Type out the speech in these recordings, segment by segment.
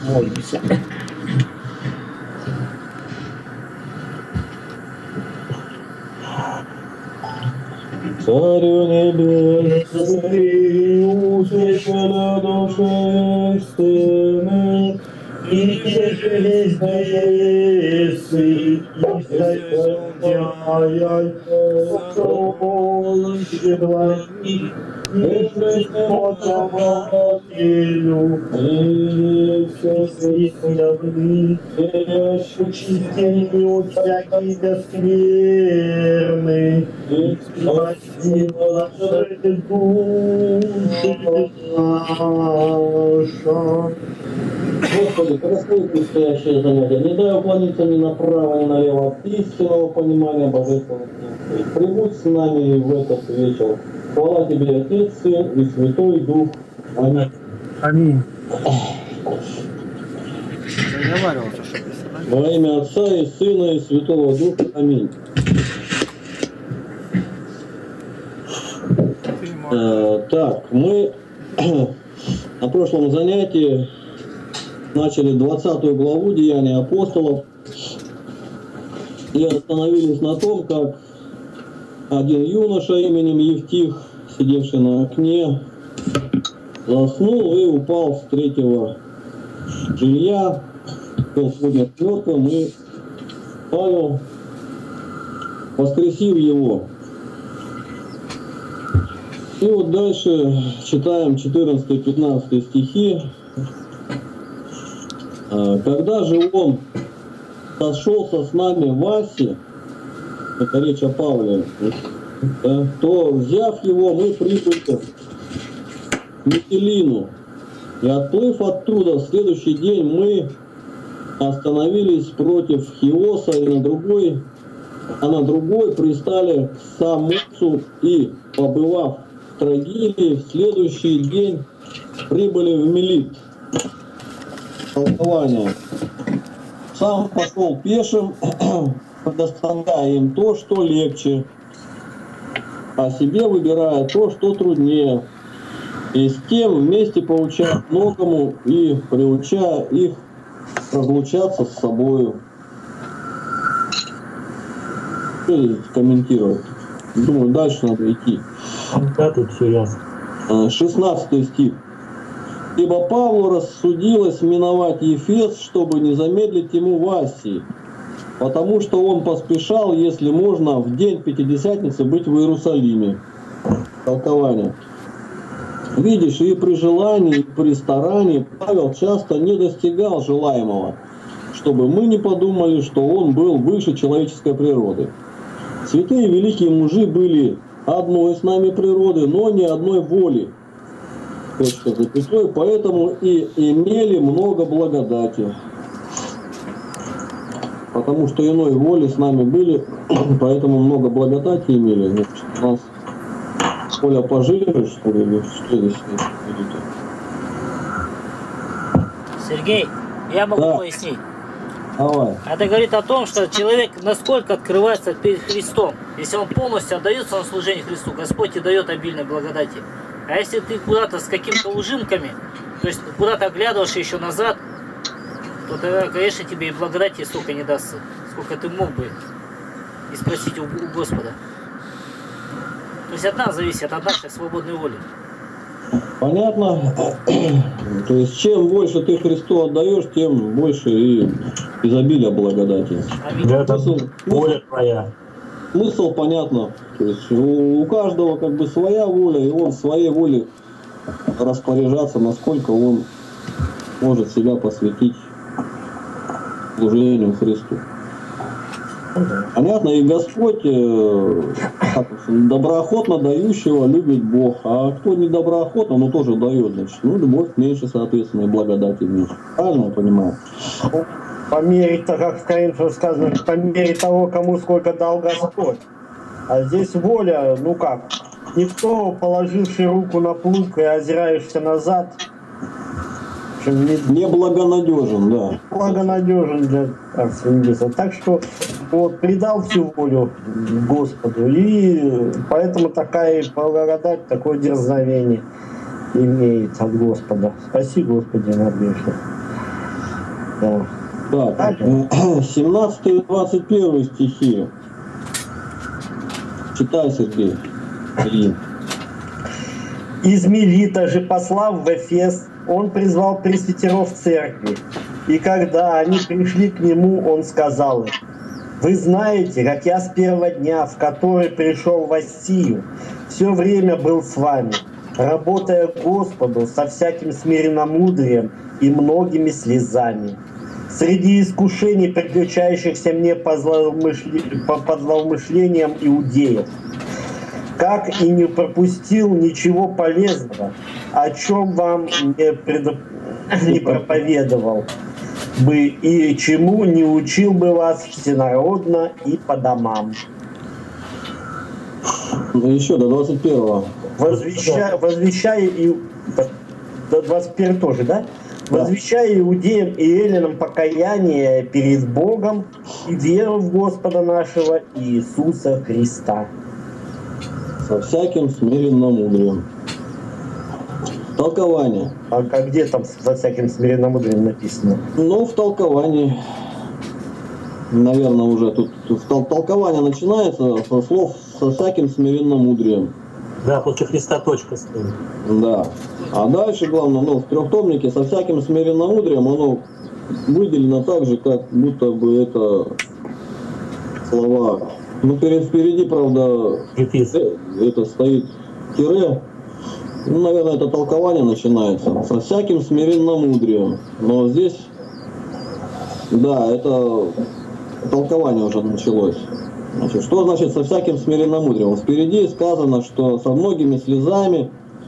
Молимся. Царю небесный, утешителя души истины, и везде, и соединяя полностью твои, вечному Отцу, и все святые, очистению всякой бескверны, и спаси наши души наша. Господи, прославь предстоящее занятие. Не дай уклониться ни направо, ни налево от истинного понимания божественных мыслей. Прибудь с нами в этот вечер. Хвала Тебе, Отец, Сын и Святой Дух. Аминь. Аминь. Во имя Отца и Сына и Святого Духа. Аминь. Так, мы на прошлом занятии начали 20 главу Деяний апостолов и остановились на том, как один юноша именем Евтих, сидевший на окне, заснул и упал с третьего жилья, был поднят мертвым, и Павел воскресил его. И вот дальше читаем 14-15 стихи. Когда же он сошелся с нами в Асе, это речь о Павле, да, то, взяв его, мы прибыли к Митилину. И отплыв оттуда, в следующий день мы остановились против Хиоса, и на другой пристали к Самосу, и, побывав в Трогилии, в следующий день прибыли в Милит. Толкование. Сам пошел пешим, предоставляя им то, что легче, а себе выбирая то, что труднее, и с тем вместе поучая многому и приучая их разлучаться с собою. Что здесь комментировать? Думаю, дальше надо идти. Да, тут все ясно. 16 стих. Ибо Павлу рассудилось миновать Ефес, чтобы не замедлить ему в Асии, потому что он поспешал, если можно, в день Пятидесятницы быть в Иерусалиме. Толкование. Видишь, и при желании, и при старании Павел часто не достигал желаемого, чтобы мы не подумали, что он был выше человеческой природы. Святые великие мужи были одной с нами природы, но не одной воли. Поэтому и имели много благодати. Потому что иной воли с нами были, поэтому много благодати имели. Значит, у нас воля пожиже, что ли, или что здесь будет? Сергей, я могу пояснить. Давай. Это говорит о том, что человек насколько открывается перед Христом. Если он полностью отдается на служение Христу, Господь тебе дает обильной благодати. А если ты куда-то с какими-то ужимками, то есть куда-то оглядываешь еще назад, то тогда, конечно, тебе и благодати столько не дастся, сколько ты мог бы и спросить у Господа. То есть от нас зависит, от нашей свободной воли. Понятно. То есть чем больше ты Христу отдаешь, тем больше и изобилия благодати. Это воля твоя. Смысл понятно. То есть у каждого как бы своя воля, и он своей волей распоряжаться, насколько он может себя посвятить служению Христу. Понятно, и Господь доброохотно дающего любит Бог, а кто не доброохотно, но тоже дает, значит, любовь меньше, соответственно, и благодати меньше. Правильно я понимаю? По мере, как в Коринфянам сказано, по мере того, кому сколько дал Господь. А здесь воля, никто, положивший руку на плуг и озираешься назад, не благонадежен, да. Благонадежен для Царства Небесного. Так что предал всю волю Господу, и поэтому такая благодать, такое дерзновение имеет от Господа. Спаси, Господи, надежно. Да. Так, 17 и 21 стихи. Читай, Сергей. Ильин. Из Милита же, послав в Эфес, он призвал пресвитеров церкви. И когда они пришли к нему, он сказал им: «Вы знаете, как я с первого дня, в который пришел в Ассию, все время был с вами, работая Господу со всяким смиренномудрием и многими слезами. Среди искушений, приключающихся мне по злоумышлениям иудеев, как и не пропустил ничего полезного, о чем вам не проповедовал бы и чему не учил бы вас всенародно и по домам». Ну, еще до 21-го. Возвещая и... До 21 тоже, да? Возвещая иудеям и эллинам покаяние перед Богом и веру в Господа нашего Иисуса Христа. Со всяким смиренномудрием. Толкование. А где там со всяким смиренномудрием написано? Ну, в толковании. Наверное, уже тут толкование начинается со слов «со всяким смиренномудрием». Да, после Христа точка стоит. Да. А дальше, главное, в трехтомнике «со всяким смиренномудрием» оно выделено так же, как будто бы это слова. Ну, впереди, правда, это стоит тире. Ну, наверное, это толкование начинается. «Со всяким смиренномудрием». Но здесь, да, это толкование уже началось. Значит, что значит «со всяким смиренномудрием»? Впереди сказано, что со многими слезами,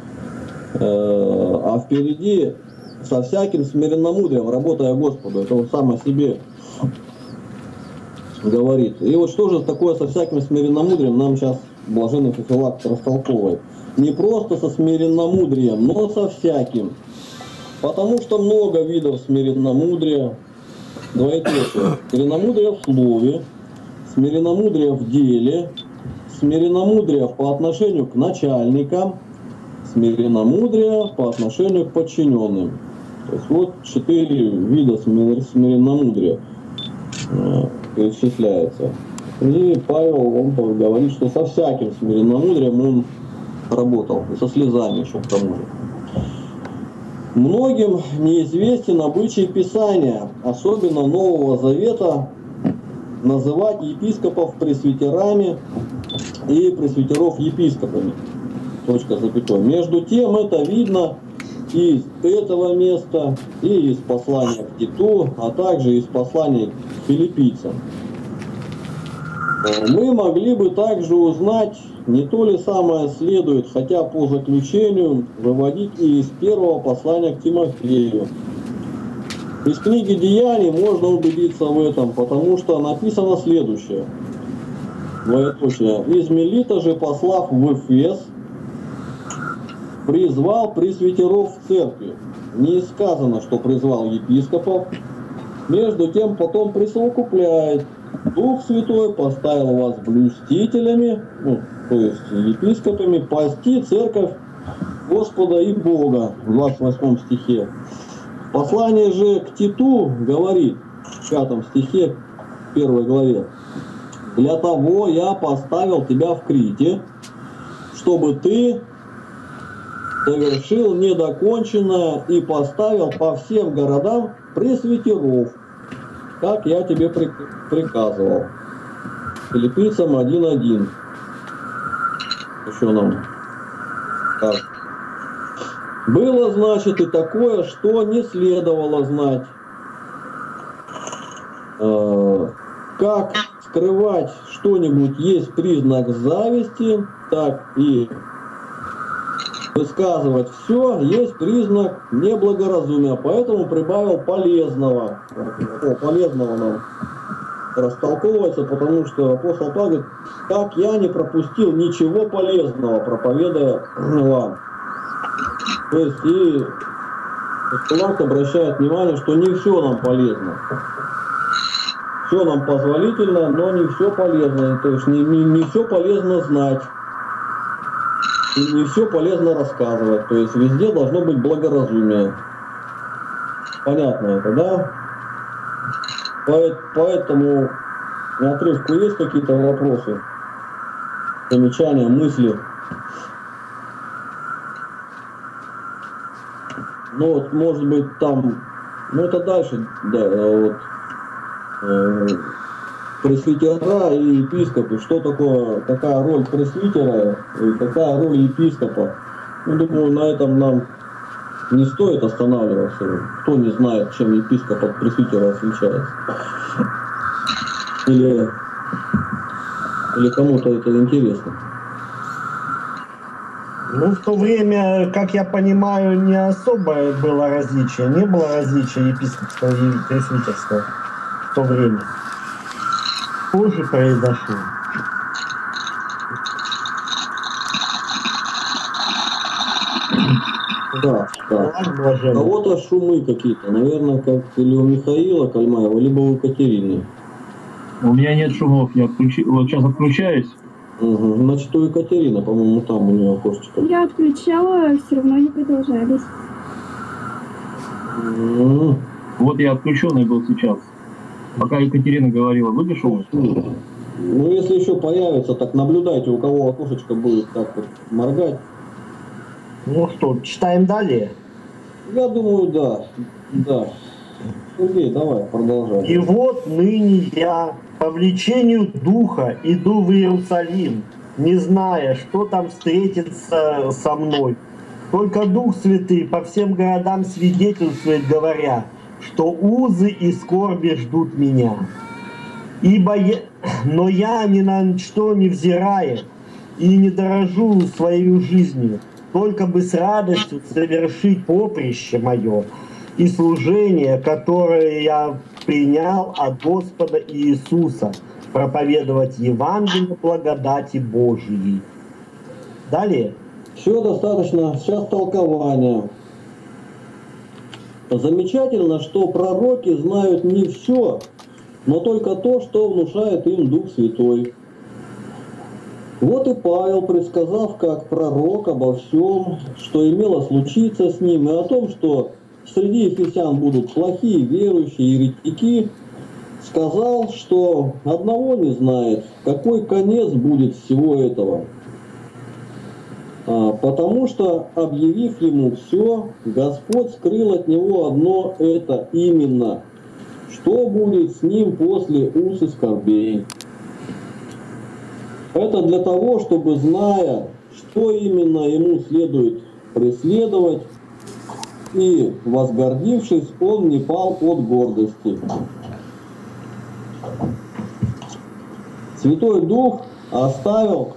а впереди «со всяким смиренномудрием», работая Господу. Это он сам о себе говорит. И вот что же такое «со всяким смиренномудрием» нам сейчас блаженный Феофилакт растолковывает. Не просто со смиренномудрием, но со всяким. Потому что много видов смиренномудрия, двоеточие. Смиренномудрие в слове, смиренномудрие в деле, смиренномудрие по отношению к начальникам, смиренномудрие по отношению к подчиненным. То есть вот 4 вида смиренномудрия перечисляются. И Павел, он говорит, что со всяким смиренномудрием он работал, и со слезами еще к тому же. Многим неизвестен обычай Писания, особенно Нового Завета, называть епископов пресвитерами и пресвитеров епископами. Точка, запятой. Между тем это видно из этого места, и из послания к Титу, а также из послания к филиппийцам. Мы могли бы также узнать, не то ли самое следует, хотя по заключению, выводить и из первого послания к Тимофею. Из книги Деяний можно убедиться в этом, потому что написано следующее. Двоеточие. Из Милита же, послав в Эфес, призвал пресвитеров в церкви. Не сказано, что призвал епископов. Между тем потом присовокупляет: Дух Святой поставил вас блюстителями, то есть епископами, пасти церковь Господа и Бога, в 28 стихе. В послании же к Титу говорит, в 5 стихе, 1 главе: «Для того я поставил тебя в Крите, чтобы ты совершил недоконченное и поставил по всем городам пресвитеров, как я тебе приказывал». Филиппийцам 1:1. Еще нам так. Было, значит, и такое, что не следовало знать. Как скрывать что-нибудь есть признак зависти, так и высказывать все есть признак неблагоразумия. Поэтому прибавил полезного. Полезного нам растолковывается, потому что апостол Павел говорит: как я не пропустил ничего полезного, проповедуя вам. То есть и Филакт обращает внимание, что не все нам полезно. Все нам позволительно, но не все полезно. То есть не все полезно знать. И не все полезно рассказывать. То есть везде должно быть благоразумие. Понятно это, да? По этому отрывку есть какие-то вопросы, замечания, мысли? Ну вот, может быть, там, ну это дальше, да, вот, пресвитера и епископы, что такое, какая роль пресвитера и какая роль епископа. Ну, думаю, на этом нам не стоит останавливаться. Кто не знает, чем епископ от пресвитера отличается. Или кому-то это интересно. Ну, в то время, как я понимаю, не особое было различие. Не было различия епископского и пресвитерского в то время. Позже произошло. Да, да. У кого-то шумы какие-то, наверное, как или у Михаила Кальмаева, либо у Екатерины. У меня нет шумов, я вот сейчас отключаюсь. Угу. Значит, у Екатерины, по-моему, там у нее окошечко. Я отключала, все равно не продолжались. Вот я отключенный был сейчас. Пока Екатерина говорила, были шумы? Ну, если еще появится, так наблюдайте, у кого окошечко будет так вот моргать. Ну что, читаем далее? Я думаю, да. Да. Сергей, давай, продолжай. И вот ныне я по влечению духа иду в Иерусалим, не зная, что там встретится со мной. Только Дух Святый по всем городам свидетельствует, говоря, что узы и скорби ждут меня. Но я ни на что не взирая и не дорожу своей жизнью, только бы с радостью совершить поприще мое и служение, которое я принял от Господа Иисуса, проповедовать Евангелие благодати Божией. Далее. Все достаточно. Сейчас толкование. Замечательно, что пророки знают не все, но только то, что внушает им Дух Святой. Вот и Павел, предсказав как пророк обо всем, что имело случиться с ним, и о том, что среди ефесян будут плохие верующие, еретики, сказал, что одного не знает, какой конец будет всего этого. Потому что, объявив ему все, Господь скрыл от него одно это именно, что будет с ним после уз и скорбей. Это для того, чтобы, зная, что именно ему следует преследовать, и, возгордившись, он не пал от гордости. Святой Дух оставил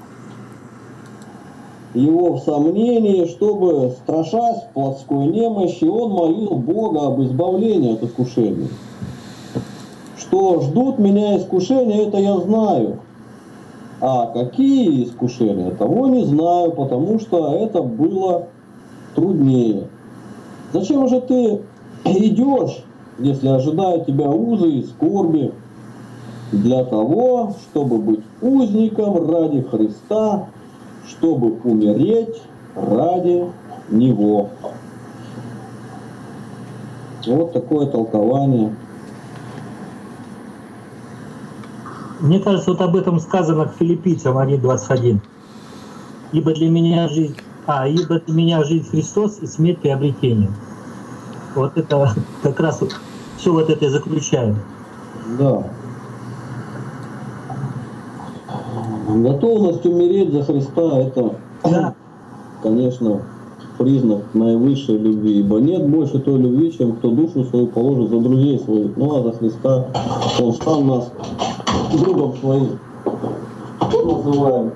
его в сомнении, чтобы, страшась плотской немощи, он молил Бога об избавлении от искушений. Что ждут меня искушения, это я знаю. А какие искушения, того не знаю, потому что это было труднее. Зачем же ты идешь, если ожидают тебя узы и скорби? Для того, чтобы быть узником ради Христа, чтобы умереть ради Него. Вот такое толкование. Мне кажется, вот об этом сказано к Филиппийцам 1:21. Ибо для меня жизнь Христос и смерть приобретение. Вот это как раз вот все вот это и заключает. Да. Готовность умереть за Христа — это, да, конечно, признак наивысшей любви, ибо нет больше той любви, чем кто душу свою положит за друзей своих. Ну а за Христа Он сам нас другом своим называем.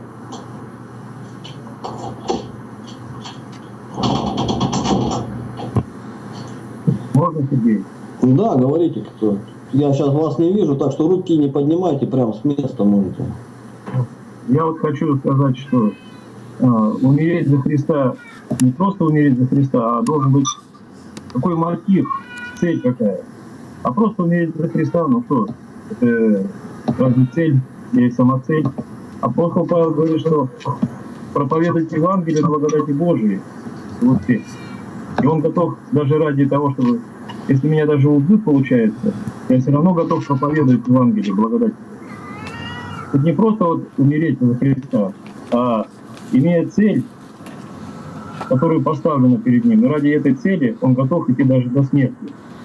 Можно, Сергей? Да, говорите, кто. Я сейчас вас не вижу, так что руки не поднимайте, прям с места можете. Я вот хочу сказать, что умереть за Христа, не просто умереть за Христа, а должен быть какой мотив, цель какая. А просто умереть за Христа, ну что, это разве цель или самоцель? Апостол Павел говорит, что проповедовать Евангелие благодати Божией, вот здесь. И он готов даже ради того, чтобы если меня даже убьют, получается, я все равно готов проповедовать Евангелие, благодать. Это не просто вот умереть за Христа, а имея цель, которая поставлена перед ним. И ради этой цели он готов идти даже до смерти.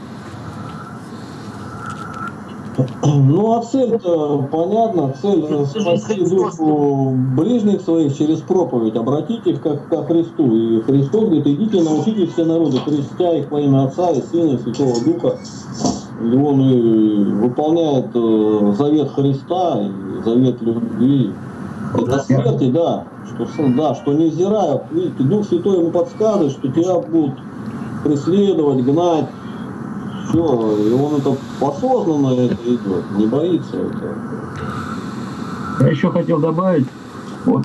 Ну, а цель-то понятна. Цель спасти душу ближних своих через проповедь. Обратите их ко Христу. И Христос говорит, идите, научите все народы, крестя их во имя Отца и Сына и Святого Духа. И он выполняет завет Христа и завет любви. Это смерти, да. Что невзирая, видите, Дух Святой ему подсказывает, что тебя будут преследовать, гнать. Все, и он это осознанно это идет, не боится этого. Я еще хотел добавить, вот,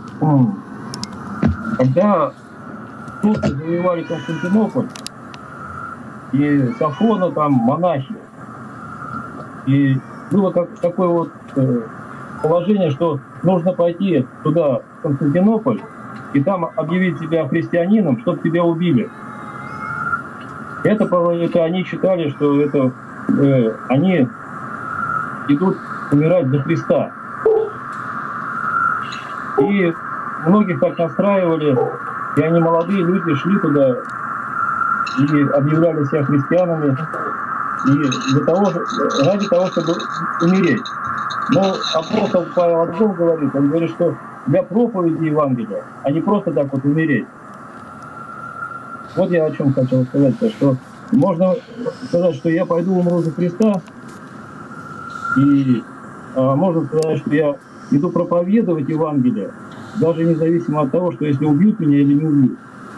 когда турки завоевали Константинополь, и с Афона там монахи, и было такое вот положение, что нужно пойти туда, в Константинополь, и там объявить себя христианином, чтобы тебя убили. Это они считали, что это они идут умирать за Христа. И многих так настраивали, и они, молодые люди, шли туда и объявляли себя христианами и ради того, чтобы умереть. Но апостол Павел о том говорит, он говорит, что для проповеди Евангелия, а не просто так вот умереть. Вот я о чем хотел сказать, что можно сказать, что я пойду умру за Христа, и можно сказать, что я иду проповедовать Евангелие, даже независимо от того, что если убьют меня или не убьют.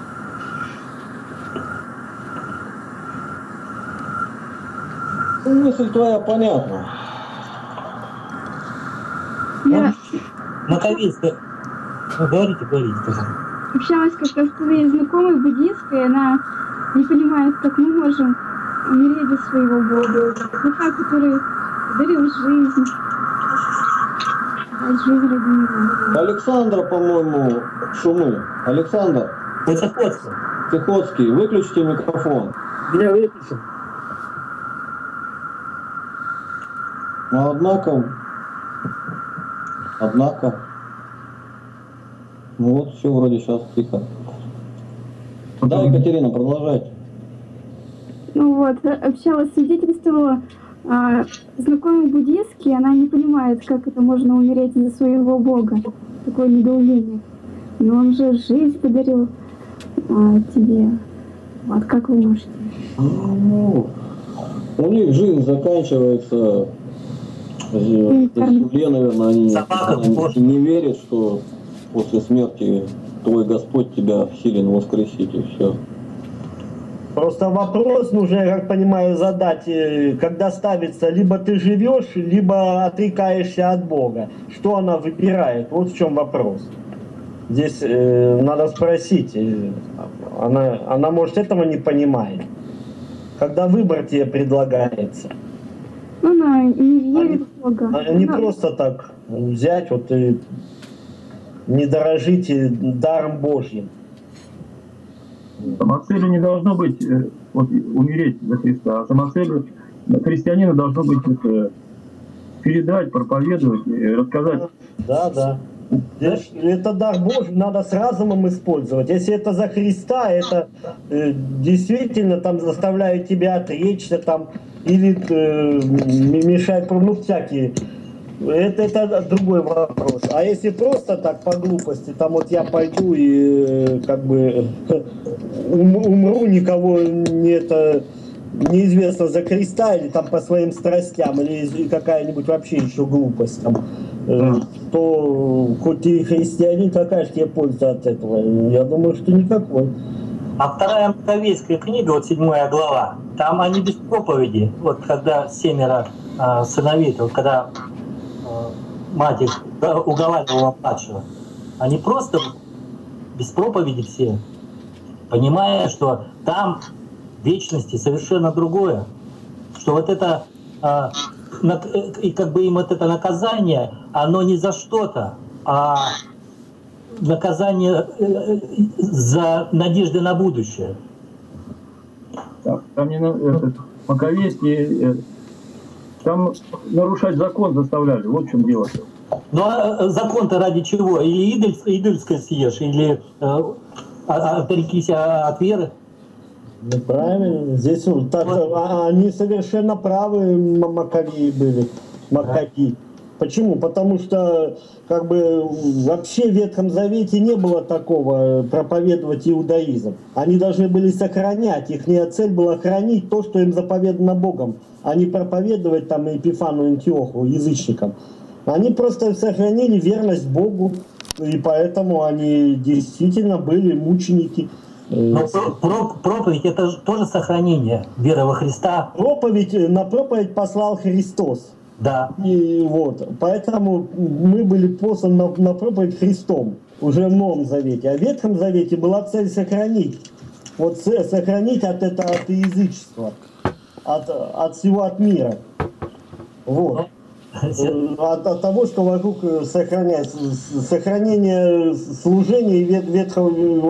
Мысль твоя понятна. Я Маковейская. Ну, говорите, пожалуйста. общалась как-то с своей знакомой буддисткой, она не понимает, как мы можем умереть за своего Бога. Духа, который дарил жизнь. Дать жизнь ради него. Александра, по-моему, шумы. Александр. Высоходство. Тихоцкий, выключите микрофон. Меня выключил. Но однако, ну вот все вроде сейчас тихо. Да, Екатерина, продолжайте. Ну вот, общалась, свидетельствовала знакомой буддистки, она не понимает, как это можно умереть за своего Бога. Такое недоумение. Но он же жизнь подарил тебе. Вот как вы можете? Ну, у них жизнь заканчивается в земле, наверное, они не верят, что после смерти твой Господь тебя силен воскресить, и все. Просто вопрос нужно, я как понимаю, задать, когда ставится, либо ты живешь, либо отрекаешься от Бога. Что она выбирает? Вот в чем вопрос. Здесь надо спросить. Она, может, этого не понимает. Когда выбор тебе предлагается. Она не верит в Бога. Не просто так взять вот и не дорожить даром Божьим. Самоцелью не должно быть вот, умереть за Христа, а самоцелью христианина должно быть передать, проповедовать, рассказать. Да. Это дар Божий, надо с разумом использовать. Если это за Христа, это действительно там заставляет тебя отречься там, или мешает, ну всякие. Это другой вопрос. А если просто так по глупости, там вот я пойду и как бы умру, никого неизвестно за Христа, или там по своим страстям, или какая-нибудь вообще еще глупость там, то хоть и христианин, какая же тебе польза от этого? Я думаю, что никакой. А вторая Маковейская книга, вот 7 глава, там они без проповеди, вот когда 7 сыновей, вот когда мать их уговаривала младшего, они просто без проповеди все, понимая, что там в вечности совершенно другое, что вот это и как бы им вот это наказание, оно не за что-то, а наказание за надежды на будущее. Там Маковейские, там нарушать закон заставляли, вот в чем дело. Ну а закон-то ради чего? Или идольское съешь, или отрекись от веры? Ну правильно, здесь так, они совершенно правы, Маковеи были, Маккаби. Почему? Потому что как бы вообще в Ветхом Завете не было такого проповедовать иудаизм. Они должны были сохранять, их цель была хранить то, что им заповедано Богом, а не проповедовать там Епифану Антиоху, язычникам. Они просто сохранили верность Богу, и поэтому они действительно были мученики. Но проповедь — это же тоже сохранение веры во Христа. На проповедь послал Христос. Да. И вот, поэтому мы были посланы на проповедь Христом уже в Новом Завете. А в Ветхом Завете была цель сохранить. Вот сохранить от язычества, от всего от мира. Вот. От того, что вокруг сохраняется, сохранение служения ветхого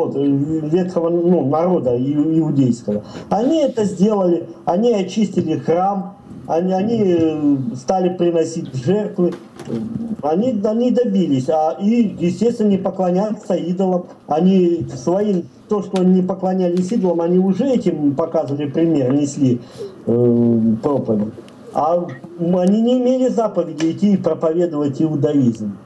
народа иудейского. Они это сделали, они очистили храм, они стали приносить жертвы, они добились, и, естественно, не поклоняться идолам. Они то, что они не поклонялись идолам, они уже этим показывали пример, несли проповедь. А они не имели заповеди идти и проповедовать иудаизм.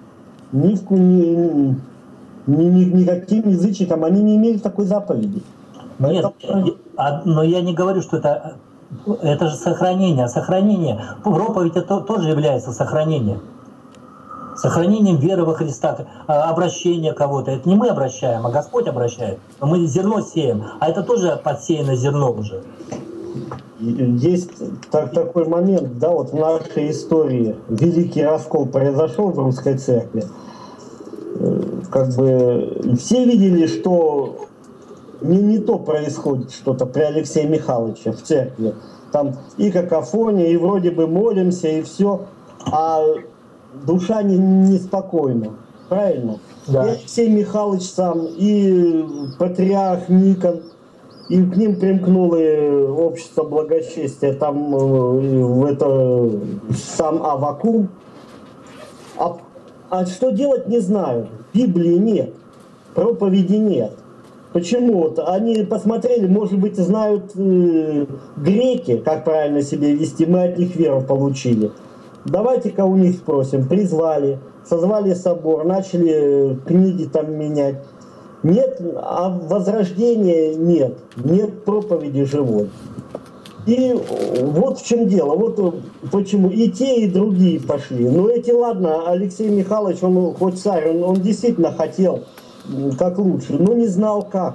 Никаким язычникам они не имели такой заповеди. Нет, но я не говорю, что это же сохранение. Сохранение. Проповедь это тоже является сохранением. Сохранением веры во Христа, обращение кого-то. Это не мы обращаем, а Господь обращает. Мы зерно сеем, а это тоже подсеяно зерно уже. Есть такой момент, да, вот в нашей истории великий раскол произошел в русской церкви. Как бы все видели, что не то происходит что-то при Алексее Михайловиче в церкви. Там и какофония, и вроде бы молимся, и все, а душа неспокойна. Правильно? Да. И Алексей Михайлович сам, и патриарх Никон, и к ним примкнуло общество благочестия, там сам Аввакум. А что делать, не знаю. Библии нет, проповеди нет. Почему-то они посмотрели, может быть, знают греки, как правильно себя вести, мы от них веру получили. Давайте-ка у них спросим. Призвали, созвали собор, начали книги там менять. Нет, а возрождения нет, нет проповеди живой. И вот в чем дело, вот почему и те, и другие пошли. Но эти, ладно, Алексей Михайлович, он хоть царь, он действительно хотел как лучше, но не знал как.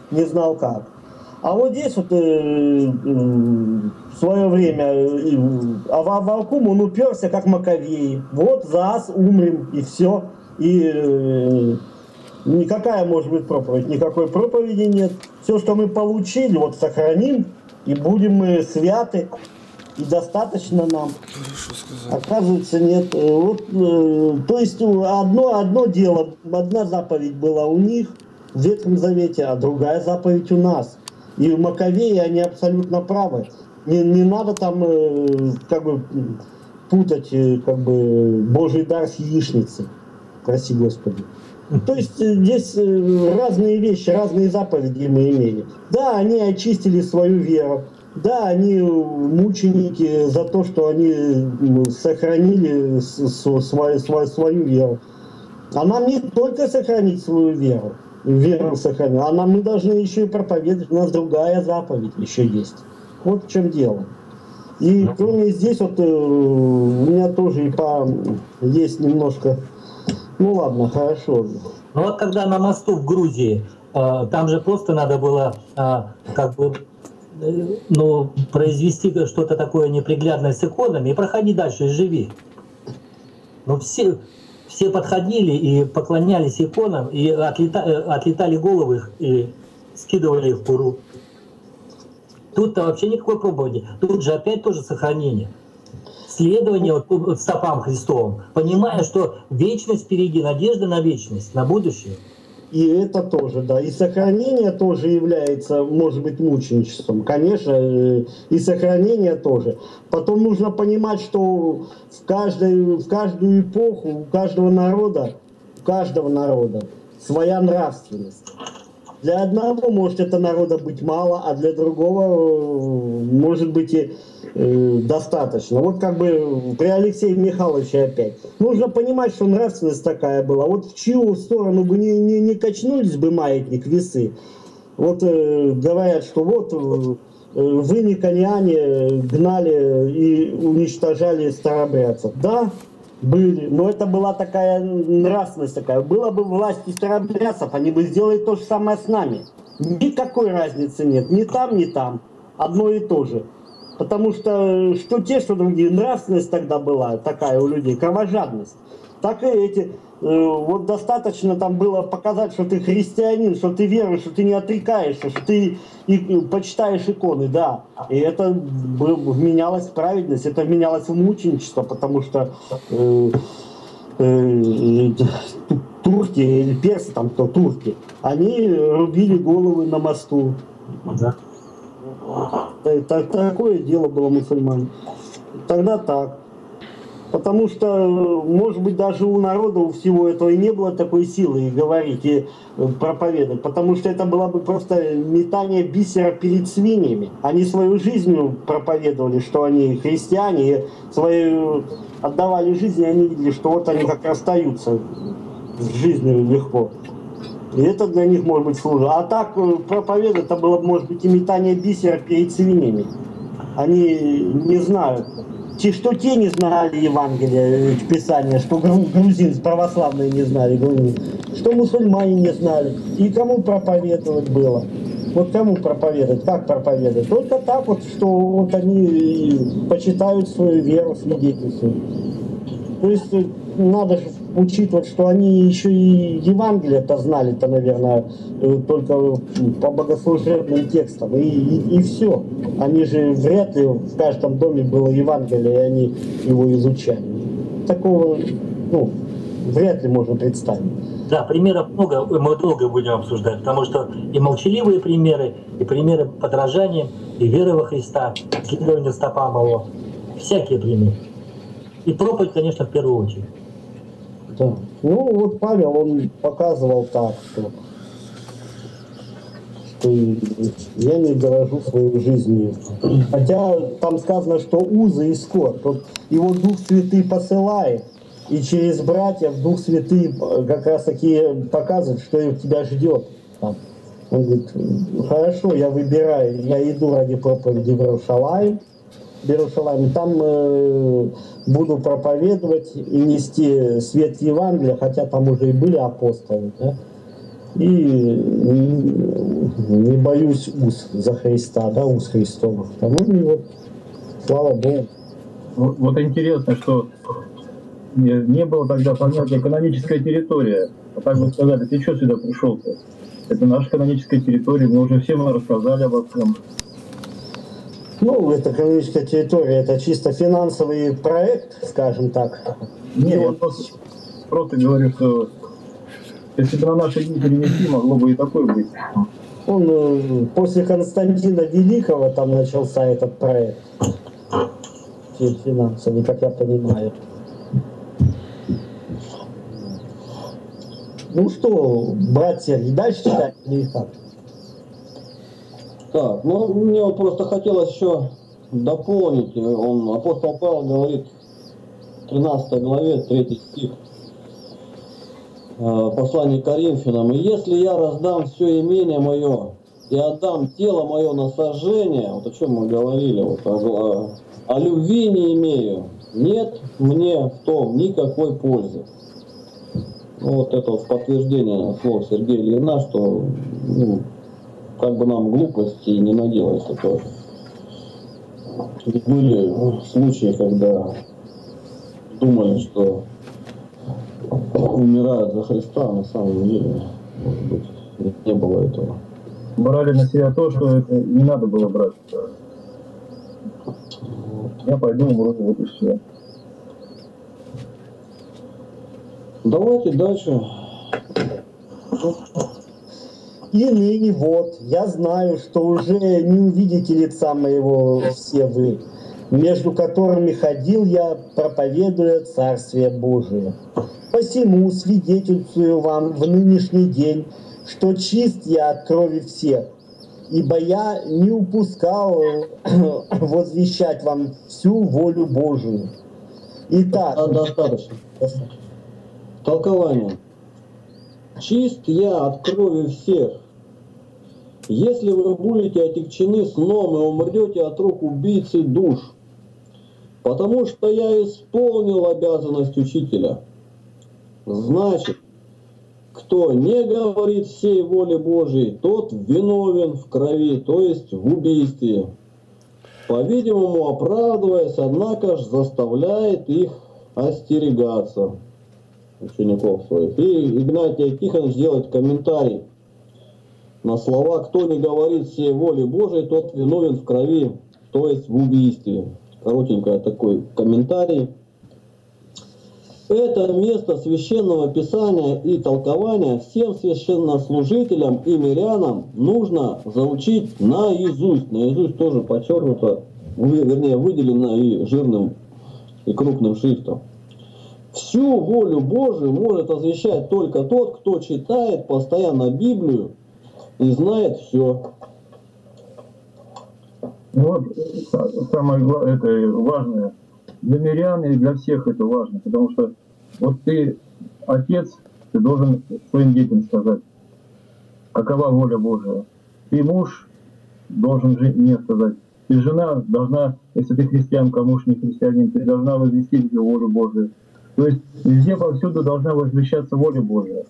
А вот здесь вот в свое время Аввакум, он уперся как Маковеи. Вот за умрем, и все. И никакая может быть проповедь, никакой проповеди нет. Все, что мы получили, вот сохраним, и будем мы святы, и достаточно нам. Хорошо сказал. Оказывается, нет. Вот, то есть одно дело, одна заповедь была у них в Ветхом Завете, а другая заповедь у нас. И Маковеи, они абсолютно правы. Не надо там как бы путать как бы Божий дар с яичницей. Прости Господи. То есть здесь разные вещи, разные заповеди мы имели. Да, они очистили свою веру. Да, они мученики за то, что они сохранили свою веру. А нам не только сохранить свою веру сохранить, а мы должны еще и проповедовать. У нас другая заповедь еще есть. Вот в чем дело. И кроме здесь вот у меня тоже есть немножко. Ну ладно, хорошо. Ну вот когда на мосту в Грузии, там же просто надо было как бы произвести что-то такое неприглядное с иконами и проходи дальше, и живи. Но все подходили и поклонялись иконам, и отлетали головы их и скидывали их в Куру. Тут-то вообще никакой проповеди. Тут же опять тоже сохранение. Следование вот стопам Христовым, понимая, что вечность впереди, надежда на вечность, на будущее. И это тоже, да. И сохранение тоже является, может быть, мученичеством. Конечно, и сохранение тоже. Потом нужно понимать, что в каждую эпоху у каждого народа своя нравственность. Для одного может это народа быть мало, а для другого может быть и достаточно. Вот как бы при Алексее Михайловиче опять. Нужно понимать, что нравственность такая была. Вот в чью сторону бы не качнулись бы маятник, весы. Вот говорят, что вот вы, никониане, гнали и уничтожали старобрядцев. Да, были, но это была такая нравственность такая. Была бы власть у старобрядцев, они бы сделали то же самое с нами. Никакой разницы нет. Ни там, ни там. Одно и то же. Потому что те, что другие. Нравственность тогда была такая у людей, кровожадность. Так и эти. Вот достаточно там было показать, что ты христианин, что ты веруешь, что ты не отрекаешься, что ты почитаешь иконы, да. И это вменялось в праведность, это вменялось в мученичество, потому что турки, или персы, там кто, турки, они рубили головы на мосту. Да. Такое дело было мусульман. Тогда так. Потому что, может быть, даже у народа, у всего этого и не было такой силы и говорить, и проповедовать. Потому что это было бы просто метание бисера перед свиньями. Они свою жизнью проповедовали, что они христиане, и свою отдавали жизнь, и они видели, что вот они как расстаются с жизнью легко. И это для них, может быть, служит. А так проповедовать, это было, может быть, и метание бисера перед свиньями. Они не знают. Что те не знали Евангелия, Писания, что грузин православные не знали, что мусульмане не знали. И кому проповедовать было? Вот кому проповедовать? Как проповедовать? Только так вот, что вот они почитают свою веру, свидетельствуют. То есть надо же учитывать, что они еще и Евангелие-то знали-то, наверное, только по богослужебным текстам. И все. Они же вряд ли в каждом доме было Евангелие, и они его изучали. Такого, вряд ли можно представить. Да, примеров много, мы долго будем обсуждать, потому что и молчаливые примеры, и примеры подражания, и веры во Христа, следования стопам Его, всякие примеры. И проповедь, конечно, в первую очередь. Да. Ну вот Павел, он показывал так, что я не дорожу своей жизнью. Хотя там сказано, что узы и скорбь. Вот его Дух Святый посылает, и через братьев Дух Святый как раз таки показывает, что тебя ждет. Он говорит, хорошо, я выбираю, я иду ради проповеди в Иерусалим, там буду проповедовать и нести свет Евангелия, хотя там уже и были апостолы, да? И не боюсь уз за Христа, да, уз Христовых. И вот, слава Богу. Вот интересно, что не было тогда понятия экономическая территория. А так бы сказали, ты что сюда пришел-то? Это наша экономическая территория, мы уже всем рассказали обо всем. Это экономическая территория, это чисто финансовый проект, скажем так. Нет, я просто говорю, что если бы на наши дни перенести, могло бы и такое быть. Он после Константина Великого там начался этот проект финансовый, как я понимаю. Ну что, братья, и дальше читать или как? Так, мне вот просто хотелось еще дополнить. Апостол Павел говорит в 13 главе, 3 стих, послание к Коринфянам. «И если я раздам все имение мое и отдам тело мое на сожжение», вот о чем мы говорили, о любви не имею, нет мне в том никакой пользы. Вот это вот подтверждение слов Сергея Ильина, что как бы нам глупости не наделать. Это были случаи, когда думали, что умирают за Христа, а на самом деле, может быть, не было этого. Брали на себя то, что это не надо было брать. Я пойду умру, вот и все. Давайте дальше. И ныне вот, я знаю, что уже не увидите лица моего все вы, между которыми ходил я, проповедуя Царствие Божие. Посему свидетельствую вам в нынешний день, что чист я от крови всех, ибо я не упускал возвещать вам всю волю Божию. Итак, Достаточно. Толкование. Чист я от крови всех. Если вы будете отягчены сном и умрете от рук убийцы душ, потому что я исполнил обязанность учителя. Значит, кто не говорит всей воли Божией, тот виновен в крови, то есть в убийстве. По-видимому, оправдываясь, однако же заставляет их остерегаться, учеников своих. И Игнатий Тихонович делает комментарий на слова: кто не говорит всей воли Божией, тот виновен в крови, то есть в убийстве. Коротенький такой комментарий. Это место священного писания и толкования всем священнослужителям и мирянам нужно заучить наизусть. Наизусть тоже подчеркнуто, вернее выделено и жирным, и крупным шрифтом. Всю волю Божию может освящать только тот, кто читает постоянно Библию и знает все. Вот самое это важное. Для мирян и для всех это важно, потому что вот ты, отец, ты должен своим детям сказать, какова воля Божия. Ты муж должен жене сказать. Ты жена должна, если ты христианка, муж не христианин, ты должна возвестить волю Божию. То есть везде повсюду должна возвещаться воля Божия.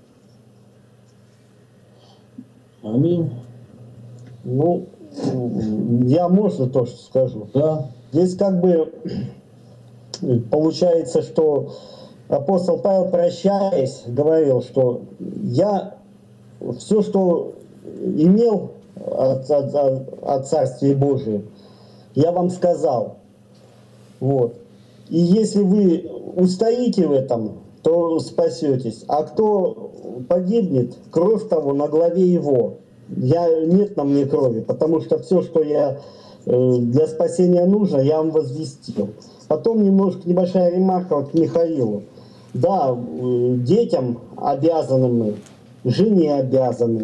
Аминь. ну, я можно то, что скажу. Да. Здесь как бы получается, что апостол Павел, прощаясь, говорил, что я все, что имел от Царствия Божия, я вам сказал. Вот. И если вы устоите в этом, то спасетесь. А кто погибнет, кровь того на главе его. Нет на мне крови, потому что все, что я для спасения нужно, я вам возвестил. Потом небольшая ремарка вот к Михаилу. Да, детям обязаны мы, жене обязаны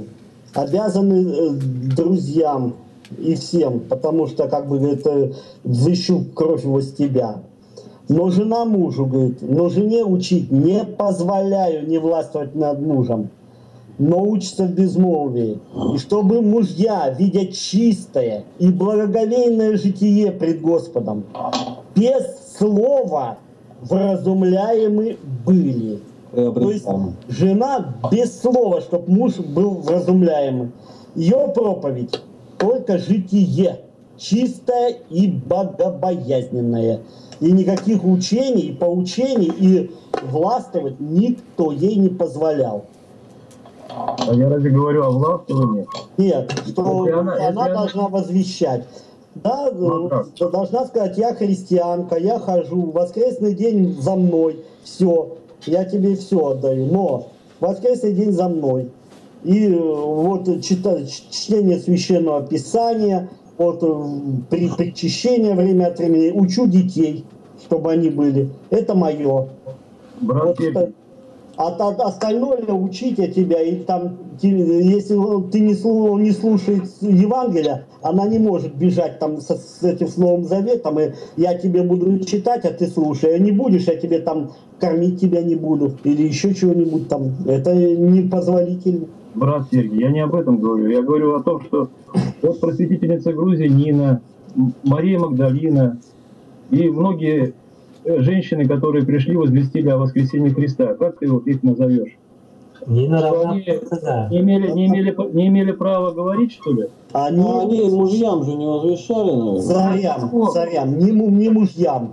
друзьям и всем, потому что, как бы, это взыщу кровь его с тебя. Но жена мужу, говорит, но жене учить не позволяю, не властвовать над мужем, но учится в безмолвии. И чтобы мужья, видя чистое и благоговейное житие пред Господом, без слова вразумляемы были. То есть жена без слова, чтобы муж был вразумляемый. Ее проповедь только житие, чистое и богобоязненное. И никаких учений, поучений и властвовать никто ей не позволял. А я разве говорю о властвовании? Нет, что она должна возвещать. Да, должна сказать, я христианка, я хожу, воскресный день за мной, все, я тебе все отдаю, но воскресный день за мной. И вот чтение священного писания, вот при причащении время от времени учу детей, чтобы они были. Это мое. Вот это, остальное учить я тебя, и там, если ты не слушаешь Евангелия, она не может бежать там с этим Новым Заветом, и я тебе буду читать, а ты слушай. А не будешь, я тебе там кормить тебя не буду, или еще чего-нибудь там. Это непозволительно. Брат Сергей, я не об этом говорю. Я говорю о том, что вот просветительница Грузии Нина, Мария Магдалина и многие женщины, которые пришли, возвестили о воскресении Христа. Как ты вот их назовешь? Нина равна, Они не имели права говорить, что ли? Они мужьям же не возвещали, наверное. Царям, не мужьям.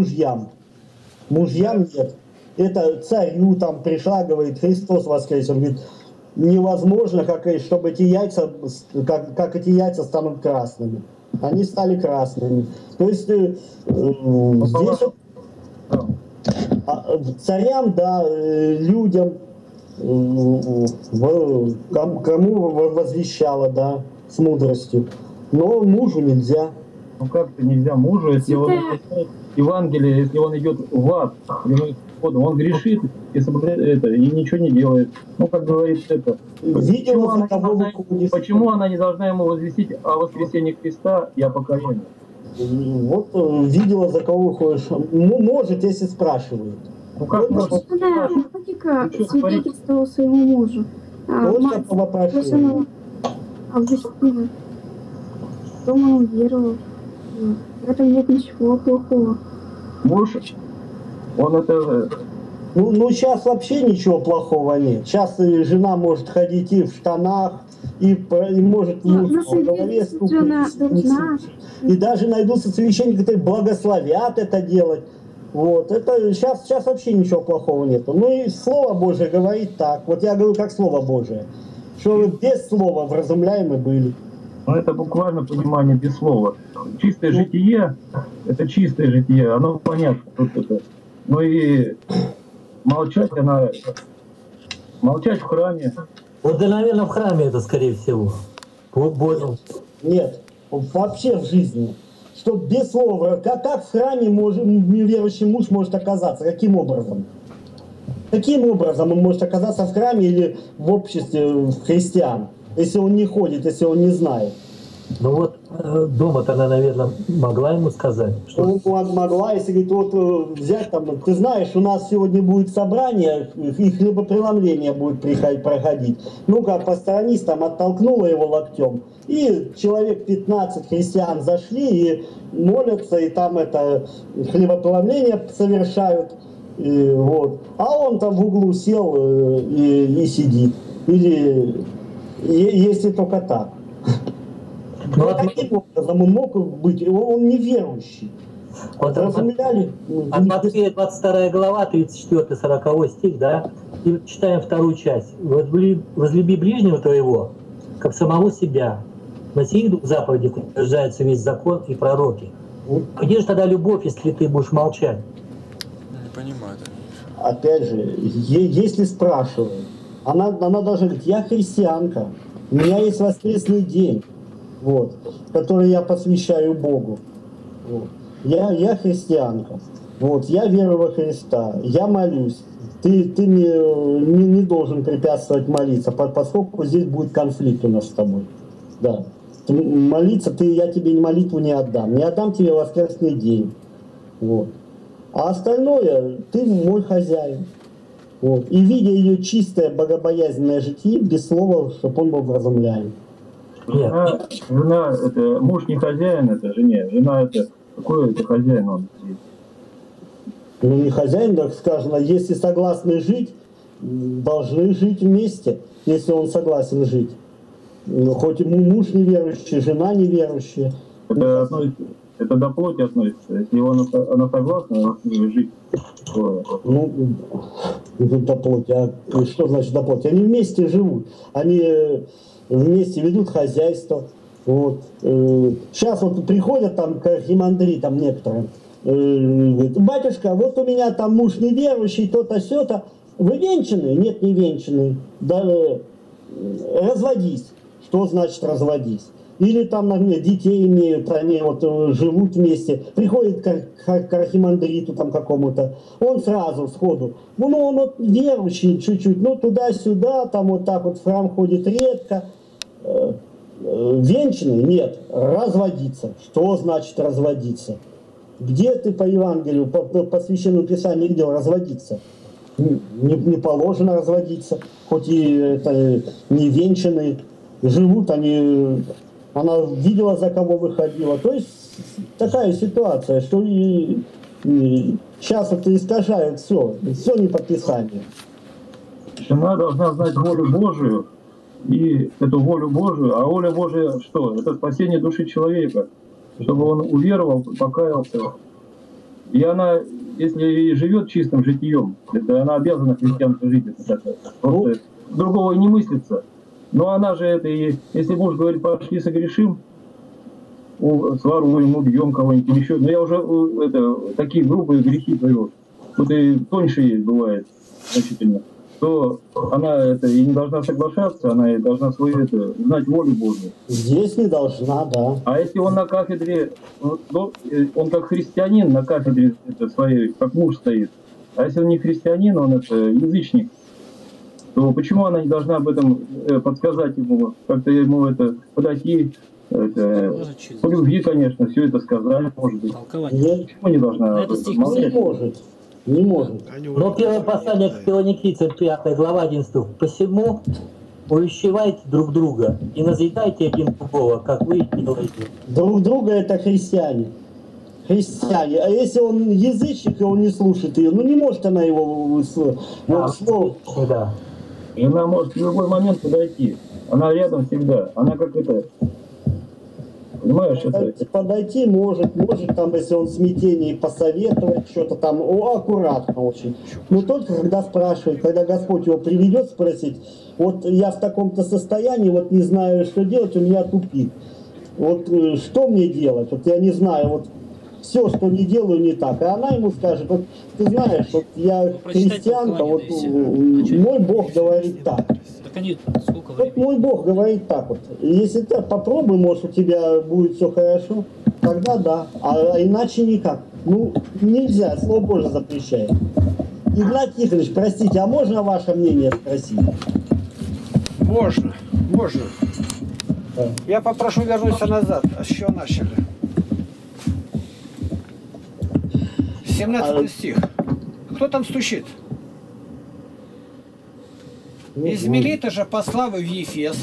Мужьям нет. Это царю там пришла, говорит, Христос воскрес. Он говорит, невозможно, чтобы эти яйца, как эти яйца станут красными. Они стали красными. То есть здесь царям, да, людям, кому возвещала, да, с мудростью. Но мужу нельзя. Ну как-то нельзя мужу, если он читает Евангелие, если он идет в ад, он грешит и ничего не делает. Ну, как говорится, это. Почему она не должна ему возвестить о воскресении Христа и о покаянии? Вот видела, за кого выходишь. Может, если спрашивают. Ну как можно? Она свидетельствовала своему мужу. Августина. Дома он веровал. В этом нет ничего плохого. Муж, он это... Ну, сейчас вообще ничего плохого нет. Сейчас жена может ходить и в штанах, и может муж в голове стукнуть. И даже найдутся священники, которые благословят это делать. Вот. Это сейчас вообще ничего плохого нет. Ну и Слово Божие говорит так. Вот я говорю как Слово Божие. Что вы без слова вразумляемы были. Ну, это буквально понимание без слова. Чистое житие, это чистое житие, оно понятно. Тут это. Ну и молчать в храме. Вот, да, наверное, в храме это, скорее всего. Понял. Нет, вообще в жизни. Что без слова, как в храме неверующий муж может оказаться? Каким образом? Каким образом он может оказаться в храме или в обществе христиан? Если он не ходит, если он не знает. Ну вот дома-то она, наверное, могла ему сказать. Что... Ну, могла, если говорит, вот взять там, ты знаешь, у нас сегодня будет собрание, и хлебопреломление будет проходить. Ну-ка, посторонись, там оттолкнула его локтем. И человек 15 христиан зашли и молятся, и там это хлебопреломление совершают. И, вот. А он там в углу сел и сидит. Или если только так. Ну, каким образом он мог быть? Он неверующий. Вот разумели? От Матфея 22 глава, 34-40 стих, да? И читаем вторую часть. «Возлюби ближнего твоего, как самого себя. На сих двух заповедях утверждается весь закон и пророки». Где же тогда любовь, если ты будешь молчать? Не понимаю. Опять же, если спрашивают, она должна говорить, я христианка, у меня есть воскресный день, вот, который я посвящаю Богу. Вот. Я христианка, вот, я верую во Христа, я молюсь. Ты не должен препятствовать молиться, поскольку здесь будет конфликт у нас с тобой. Да. Молиться, я тебе молитву не отдам тебе воскресный день. Вот. А остальное, ты мой хозяин. Вот. И видя ее чистое, богобоязненное житие, без слова, чтобы он был вразумляем. Жена, это муж не хозяин, это жене. Жена это какой это хозяин он? Ну не хозяин, так сказано, если согласны жить, должны жить вместе, если он согласен жить. Ну, хоть ему муж неверующий, жена неверующая. Это до плоти относится. Если она согласна жить, то... Ну, до плоти. А что значит до плоти? Они вместе живут. Они вместе ведут хозяйство. Вот. Сейчас вот приходят там к архимандритам некоторым. Говорят, батюшка, вот у меня там муж неверующий, то-то, сё-то. Вы венчаны? Нет, не венчаны. Да, разводись. Что значит разводись? Или там детей имеют, они вот живут вместе, приходит к архимандриту там какому-то, он сразу сходу, ну он вот верующий чуть-чуть, ну туда-сюда, там вот так вот в храм ходит редко. Венчанный? Нет, разводиться. Что значит разводиться? Где ты по Евангелию, по Священному Писанию видел разводиться? Не положено разводиться, хоть и это не венчанные. Живут они, она видела, за кого выходила. То есть такая ситуация, что сейчас это искажают все не по Писанию. Жена должна знать волю Божию, и эту волю Божию, а воля Божия что? Это спасение души человека, чтобы он уверовал, покаялся. И она, если живет чистым житием, это она обязана христианской жить, просто другого и не мыслится. Но она же это и, если муж говорит, пошли согрешим, своруем, убьем кого-нибудь или еще. Но я уже такие грубые грехи говорю. Тут и тоньше есть, бывает, значительно. то она это и не должна соглашаться, она и должна свою это, знать волю Божию. Здесь не должна, да. А если он на кафедре, он как христианин на кафедре это, своей, как муж стоит, а если он не христианин, он это язычник, то почему она не должна об этом подсказать ему, как-то ему это подойти, это, по любви, конечно, все это сказать, может быть. Почему не должна? Не может. Не может. Но первое послание к Фессалоникийцам, 5 глава 11. «Посему увещевайте друг друга и назидайте один другого, как вы делаете». Друг друга это христиане. Христиане. А если он язычник, и он не слушает ее, ну не может она его Да. И она может в любой момент подойти. Она рядом всегда. Она как это... Понимаешь, подойти может там, если он в смятении, посоветовать что-то там, аккуратно очень. Но только когда спрашивает, когда Господь его приведет, спросить, вот я в таком-то состоянии, вот не знаю, что делать, у меня тупик. Вот что мне делать? Вот я не знаю, вот все, что не делаю, не так. И она ему скажет, вот ты знаешь, вот я христианка, вот мой Бог говорит так. Вот мой Бог говорит так вот. Если ты попробуй, может, у тебя будет все хорошо, тогда да. А иначе никак. Ну, нельзя, Слово Божие запрещает. Игнат Тихонович, простите, а можно ваше мнение спросить? Можно. Да. Я попрошу вернуться назад, а с чего начали? 17 стих. Кто там стучит? Из Милита же послав в Ефес,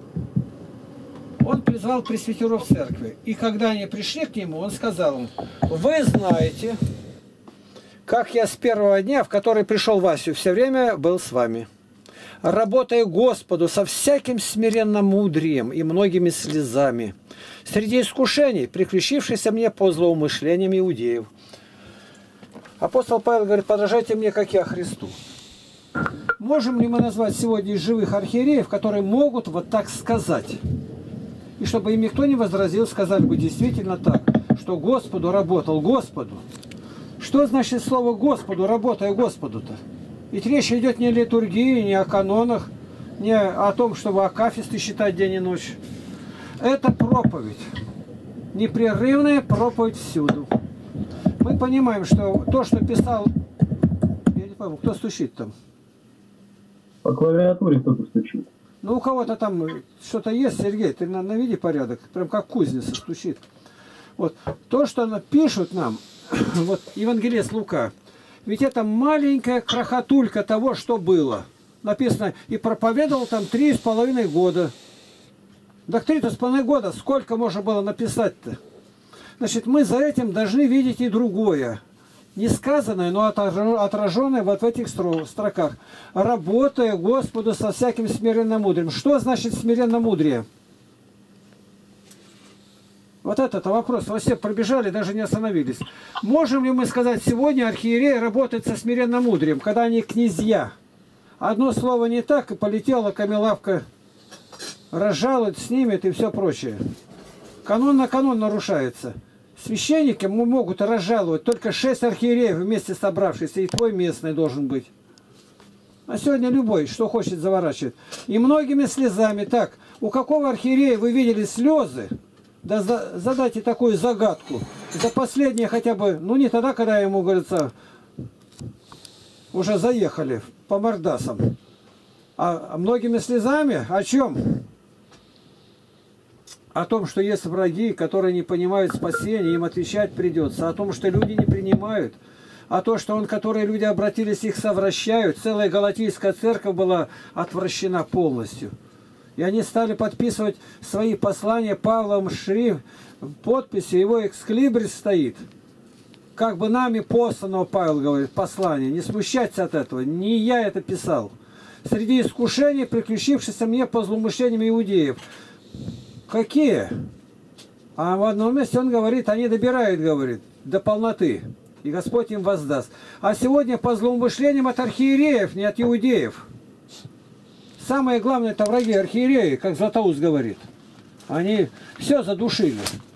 он призвал пресвитеров церкви. И когда они пришли к нему, он сказал им: вы знаете, как я с первого дня, в который пришел в Асию, все время был с вами, работая Господу со всяким смиренным мудрием и многими слезами, среди искушений, приключившихся мне по злоумышлениям иудеев. Апостол Павел говорит: подражайте мне, как я Христу. Можем ли мы назвать сегодня из живых архиереев, которые могут вот так сказать? И чтобы им никто не возразил, сказали бы действительно так, что Господу работал Господу. Что значит слово Господу, работая Господу-то? Ведь речь идет не о литургии, не о канонах, не о том, чтобы акафисты считать день и ночь. Это проповедь. Непрерывная проповедь всюду. Мы понимаем, что то, что писал... Я не пойму, кто стучит там? По клавиатуре кто-то стучит. Ну, у кого-то там что-то есть, Сергей, ты наведи порядок. Прям как кузница стучит. Вот. То, что пишут нам, вот евангелист Лука, ведь это маленькая крохотулька того, что было. Написано, и проповедовал там 3,5 года. Так 3,5 года, сколько можно было написать-то? Значит, мы за этим должны видеть и другое. Не сказанное, но отраженное вот в этих строках. Работая Господу со всяким смиренным мудрием. Что значит смиренно мудрее? Вот этот вопрос. Вы все пробежали, даже не остановились. Можем ли мы сказать, сегодня архиерей работает со смиренно мудрием, когда они князья? Одно слово не так, и полетела камелавка, разжалует, снимет и все прочее. Канон на канон нарушается. Священники могут разжаловать только 6 архиереев вместе собравшихся, и твой местный должен быть. А сегодня любой, что хочет, заворачивает. И многими слезами. Так, у какого архиерея вы видели слезы? Да задайте такую загадку. За последнее хотя бы, ну не тогда, когда ему, говорится, уже заехали по мордасам. А многими слезами о чем? О том, что есть враги, которые не понимают спасения, им отвечать придется. О том, что люди не принимают. А то, что которые люди обратились, их совращают. Целая Галатийская церковь была отвращена полностью. И они стали подписывать свои послания Павлом шрифт, подписи, его эксклибрис стоит. Как бы нами посланного, Павел говорит, послание. Не смущайтесь от этого. Не я это писал. Среди искушений, приключившихся мне по злоумышлениям иудеев. Какие? А в одном месте он говорит, они добирают, говорит, до полноты. И Господь им воздаст. А сегодня по злоумышлениям от архиереев, не от иудеев. Самое главное, это враги архиереи, как Златоуст говорит. Они все задушили.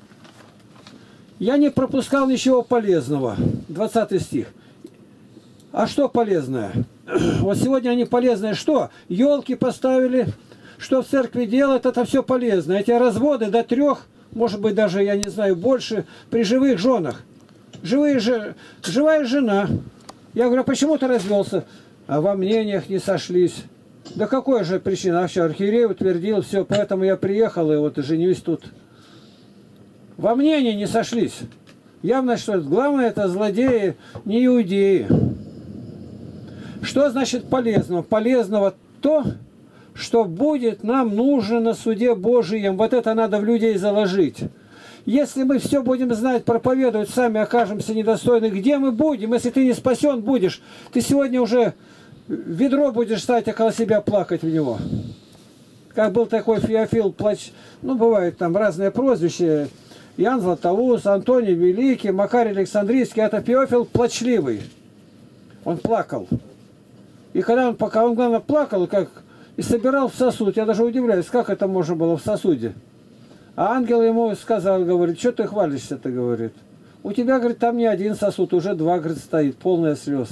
Я не пропускал ничего полезного. 20 стих. А что полезное? Вот сегодня они полезные. Что? Елки поставили, что в церкви делают, это все полезно. Эти разводы до 3, может быть даже, я не знаю, больше, при живых женах. Живая жена. Я говорю, а почему ты развелся? А во мнениях не сошлись. Да какой же причина? Вообще архиерей утвердил, все, поэтому я приехал и вот женюсь тут. Во мнении не сошлись. Явно, что главное это злодеи, не иудеи. Что значит полезного? Полезного то, что будет нам нужно на суде Божьем. Вот это надо в людей заложить. Если мы все будем знать, проповедовать, сами окажемся недостойны, где мы будем? Если ты не спасен будешь, ты сегодня уже ведро будешь ставить около себя, плакать в него. Как был такой Феофил ну бывает там разные прозвища, Иоанн Златоуст, Антоний Великий, Макарий Александрийский, это Феофил плачливый. Он плакал. И когда он, пока он, главное, плакал, как и собирал в сосуд, я даже удивляюсь, как это можно было в сосуде. А ангел ему сказал, говорит, что ты хвалишься-то, говорит. У тебя, говорит, там не один сосуд, уже 2, говорит, стоит, полная слез.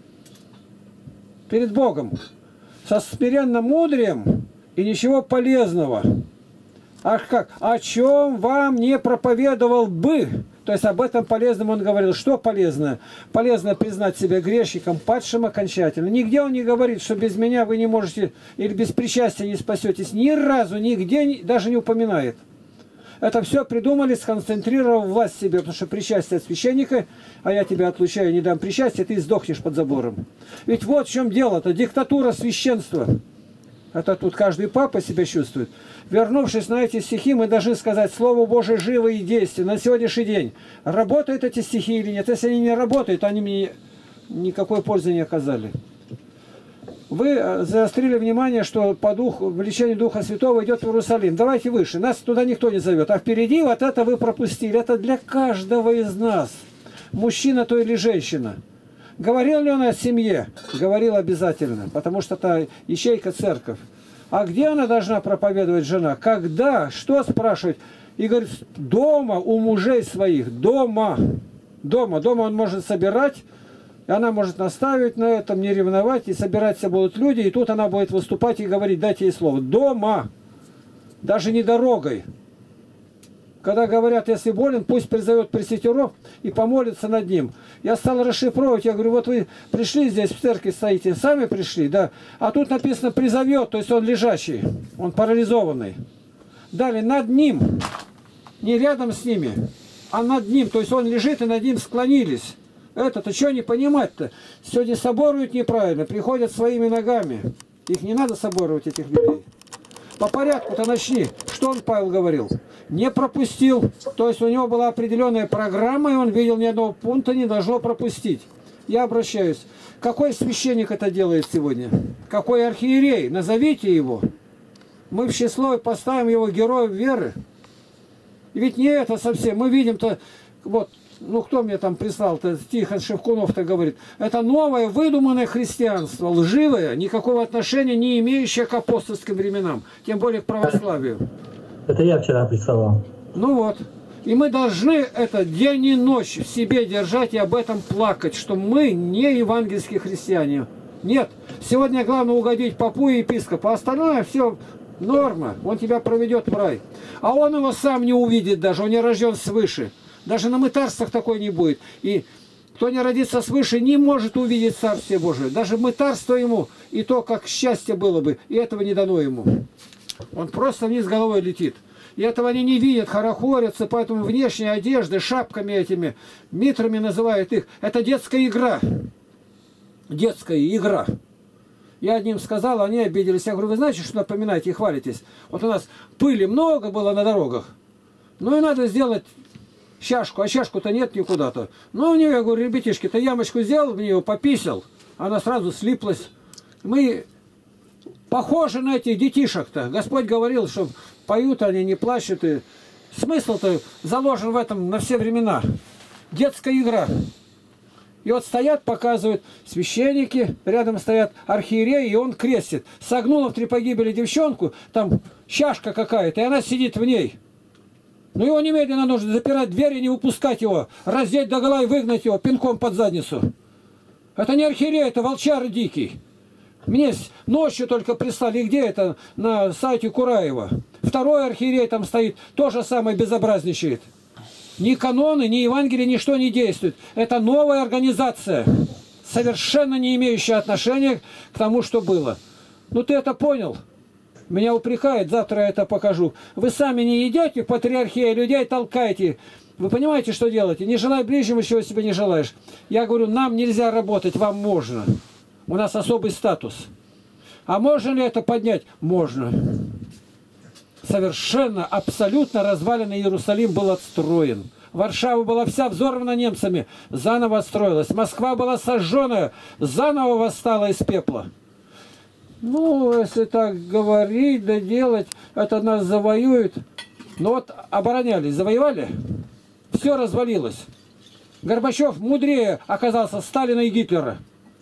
Перед Богом. Со смиренным мудрием и ничего полезного. Ах как? О чем вам не проповедовал бы? То есть об этом полезном он говорил. Что полезно? Полезно признать себя грешником, падшим окончательно. Нигде он не говорит, что без меня вы не можете, или без причастия не спасетесь. Ни разу, нигде даже не упоминает. Это все придумали, сконцентрировав власть себе, потому что причастие от священника, а я тебя отлучаю, не дам причастия, ты сдохнешь под забором. Ведь вот в чем дело-то, диктатура священства. Это тут каждый папа себя чувствует. Вернувшись на эти стихи, мы должны сказать, Слово Божие живо и действенно на сегодняшний день. Работают эти стихи или нет? Если они не работают, они мне никакой пользы не оказали. Вы заострили внимание, что по влечению Духа Святого идет в Иерусалим. Давайте выше. Нас туда никто не зовет. А впереди вот это вы пропустили. Это для каждого из нас. Мужчина то или женщина. Говорил ли он о семье? Говорил обязательно. Потому что это ячейка церковь. А где она должна проповедовать, жена? Когда? Что спрашивать? И говорит, дома у мужей своих. Дома. Дома. Дома он может собирать. И она может наставить на этом, не ревновать, и собираться будут люди, и тут она будет выступать и говорить, дайте ей слово. Дома, даже не дорогой. Когда говорят, если болен, пусть призовет пресвитеров и помолится над ним. Я стал расшифровывать, я говорю, вот вы пришли здесь, в церкви стоите, сами пришли, да, а тут написано призовет, то есть он лежачий, он парализованный. Далее, над ним, не рядом с ними, а над ним, то есть он лежит и над ним склонились. Это-то что не понимать-то? Сегодня соборуют неправильно, приходят своими ногами. Их не надо соборовать, этих людей. По порядку-то начни. Что он, Павел, говорил? Не пропустил. То есть у него была определенная программа, и он видел ни одного пункта, не должно пропустить. Я обращаюсь. Какой священник это делает сегодня? Какой архиерей? Назовите его. Мы в число поставим его героем веры. И ведь не это совсем. Мы видим-то, вот, ну кто мне там прислал-то, Тихон Шевкунов-то говорит, это новое выдуманное христианство, лживое, никакого отношения не имеющее к апостольским временам, тем более к православию. Это я вчера присылал. Ну вот. И мы должны это день и ночь в себе держать и об этом плакать, что мы не евангельские христиане. Нет. Сегодня главное угодить попу и епископу, а остальное все норма. Он тебя проведет в рай. А он его сам не увидит даже, он не рожден свыше. Даже на мытарствах такой не будет. И кто не родится свыше, не может увидеть Царствие Божие. Даже мытарство ему, и то, как счастье было бы, и этого не дано ему. Он просто вниз головой летит. И этого они не видят, хорохорятся, поэтому внешние одежды, шапками этими, митрами называют их. Это детская игра. Детская игра. Я одним сказал, они обиделись. Я говорю, вы знаете, что напоминаете и хвалитесь? Вот у нас пыли много было на дорогах. Ну и надо сделать чашку, а чашку-то нет никуда-то. Ну, у нее, я говорю, ребятишки-то ямочку сделал, в нее пописал, она сразу слиплась. Мы похожи на этих детишек-то. Господь говорил, что поют они, не плачут. И смысл-то заложен в этом на все времена. Детская игра. И вот стоят, показывают священники, рядом стоят архиереи, и он крестит. Согнула в 3 погибели девчонку, там чашка какая-то, и она сидит в ней. Ну его немедленно нужно запирать дверь и не выпускать его, раздеть догола и выгнать его пинком под задницу. Это не архиерей, это волчар дикий. Мне ночью только прислали, где это, на сайте Кураева. Второй архиерей там стоит, тоже самое безобразничает. Ни каноны, ни Евангелие, ничто не действует. Это новая организация, совершенно не имеющая отношения к тому, что было. Ну ты это понял? Меня упрекает, завтра я это покажу. Вы сами не идете в патриархию, людей толкаете. Вы понимаете, что делаете? Не желай ближнему, чего себе не желаешь. Я говорю, нам нельзя работать, вам можно. У нас особый статус. А можно ли это поднять? Можно. Совершенно, абсолютно разваленный Иерусалим был отстроен. Варшава была вся взорвана немцами, заново отстроилась. Москва была сожженная, заново восстала из пепла. Ну, если так говорить, да делать, это нас завоюет. Ну вот оборонялись, завоевали, все развалилось. Горбачев мудрее оказался Сталина и Гитлера.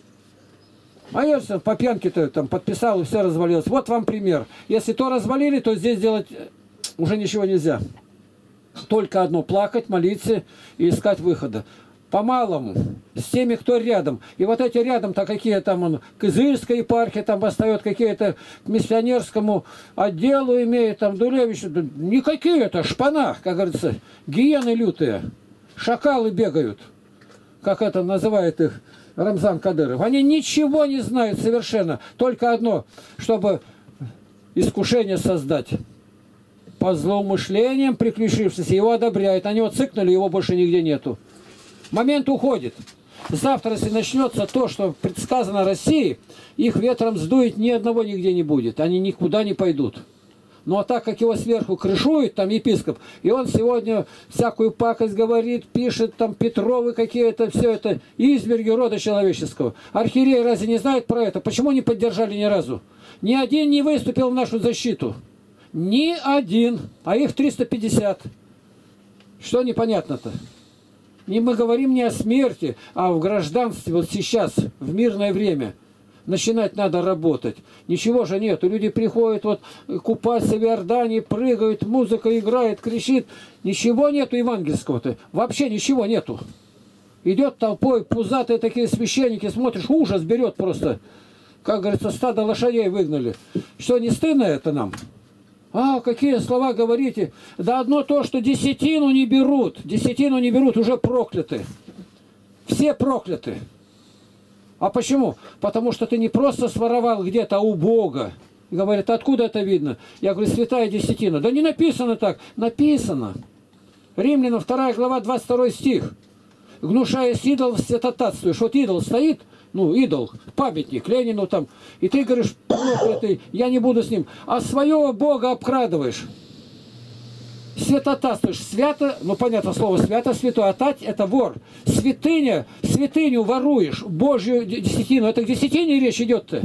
А Ельцин по пьянке-то там подписал, и все развалилось. Вот вам пример. Если то развалили, то здесь делать уже ничего нельзя. Только одно — плакать, молиться и искать выхода. По-малому, с теми, кто рядом. И вот эти рядом-то какие там, к Изыльской епархии там восстает, какие-то к миссионерскому отделу имеют, там Дулевич. Никакие это, шпана, как говорится, гиены лютые. Шакалы бегают, как это называет их Рамзан Кадыров. Они ничего не знают совершенно. Только одно, чтобы искушение создать. По злоумышлениям приключившись, его одобряют. Они вот цыкнули, его больше нигде нету. Момент уходит. Завтра, если начнется то, что предсказано России, их ветром сдует, ни одного нигде не будет. Они никуда не пойдут. Ну а так как его сверху крышует, там епископ, и он сегодня всякую пакость говорит, пишет, там Петровы какие-то, все это изверги рода человеческого. Архиерей разве не знает про это? Почему не поддержали ни разу? Ни один не выступил в нашу защиту. Ни один. А их 350. Что непонятно-то? И мы говорим не о смерти, а в гражданстве вот сейчас, в мирное время. Начинать надо работать. Ничего же нету. Люди приходят вот купаться в Иордании, прыгают, музыка играет, кричит. Ничего нету евангельского-то. Вообще ничего нету. Идет толпой, пузатые такие священники, смотришь, ужас берет просто. Как говорится, стадо лошадей выгнали. Что, не стыдно это нам? А, какие слова говорите? Да одно то, что десятину не берут. Десятину не берут, уже прокляты. Все прокляты. А почему? Потому что ты не просто своровал где-то, а у Бога. Говорит, откуда это видно? Я говорю, святая десятина. Да не написано так. Написано. Римлянам 2 глава, 22 стих. Гнушаясь идол, святотатствуешь. Вот идол стоит, ну, идол, памятник Ленину там. И ты говоришь, проклятый, я не буду с ним. А своего Бога обкрадываешь. Святотатствуешь. Свято, ну понятно слово свято, святой, а тать это вор. Святыня, святыню воруешь, Божью десятину. Это к десятине речь идет-то.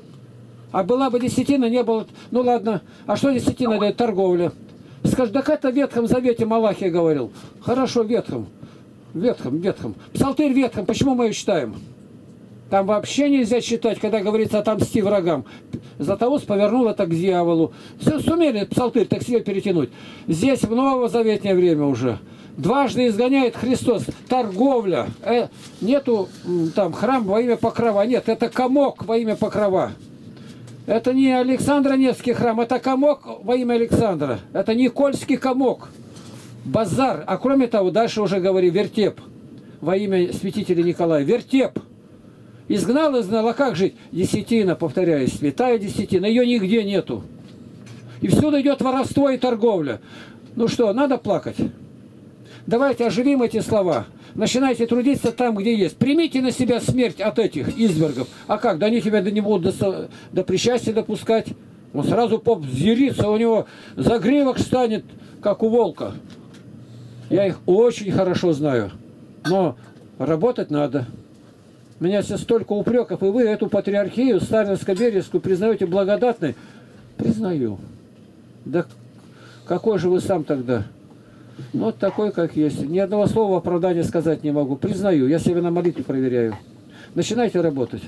А была бы десятина, не было. Ну ладно, а что десятина дает? Торговля. Скажешь, так это в Ветхом Завете Малахия говорил. Хорошо, в Ветхом. Ветхом. Псалтырь Ветхом, почему мы ее читаем? Там вообще нельзя читать, когда говорится отомсти врагам. Златоуст повернул это к дьяволу. Все сумели псалтырь так себе перетянуть. Здесь в новозаветнее время уже. Дважды изгоняет Христос. Торговля. Нету там храм во имя Покрова. Нет, это комок во имя Покрова. Это не Александра Невский храм, это комок во имя Александра. Это Никольский комок. Базар. А кроме того, дальше уже говори, вертеп. Во имя святителя Николая. Вертеп. Изгнал, а как жить? Десятина, повторяюсь, святая десятина, ее нигде нету. И всюду идет воровство и торговля. Ну что, надо плакать? Давайте оживим эти слова. Начинайте трудиться там, где есть. Примите на себя смерть от этих извергов. А как? Да они тебя не будут до причастия допускать. Он сразу поп взъярится, у него загривок станет, как у волка. Я их очень хорошо знаю. Но работать надо. У меня сейчас столько упреков, и вы эту патриархию Старинско-Березскую признаете благодатной? Признаю. Да какой же вы сам тогда? Ну, вот такой, как есть. Ни одного слова оправдания сказать не могу. Признаю. Я себя на молитве проверяю. Начинайте работать.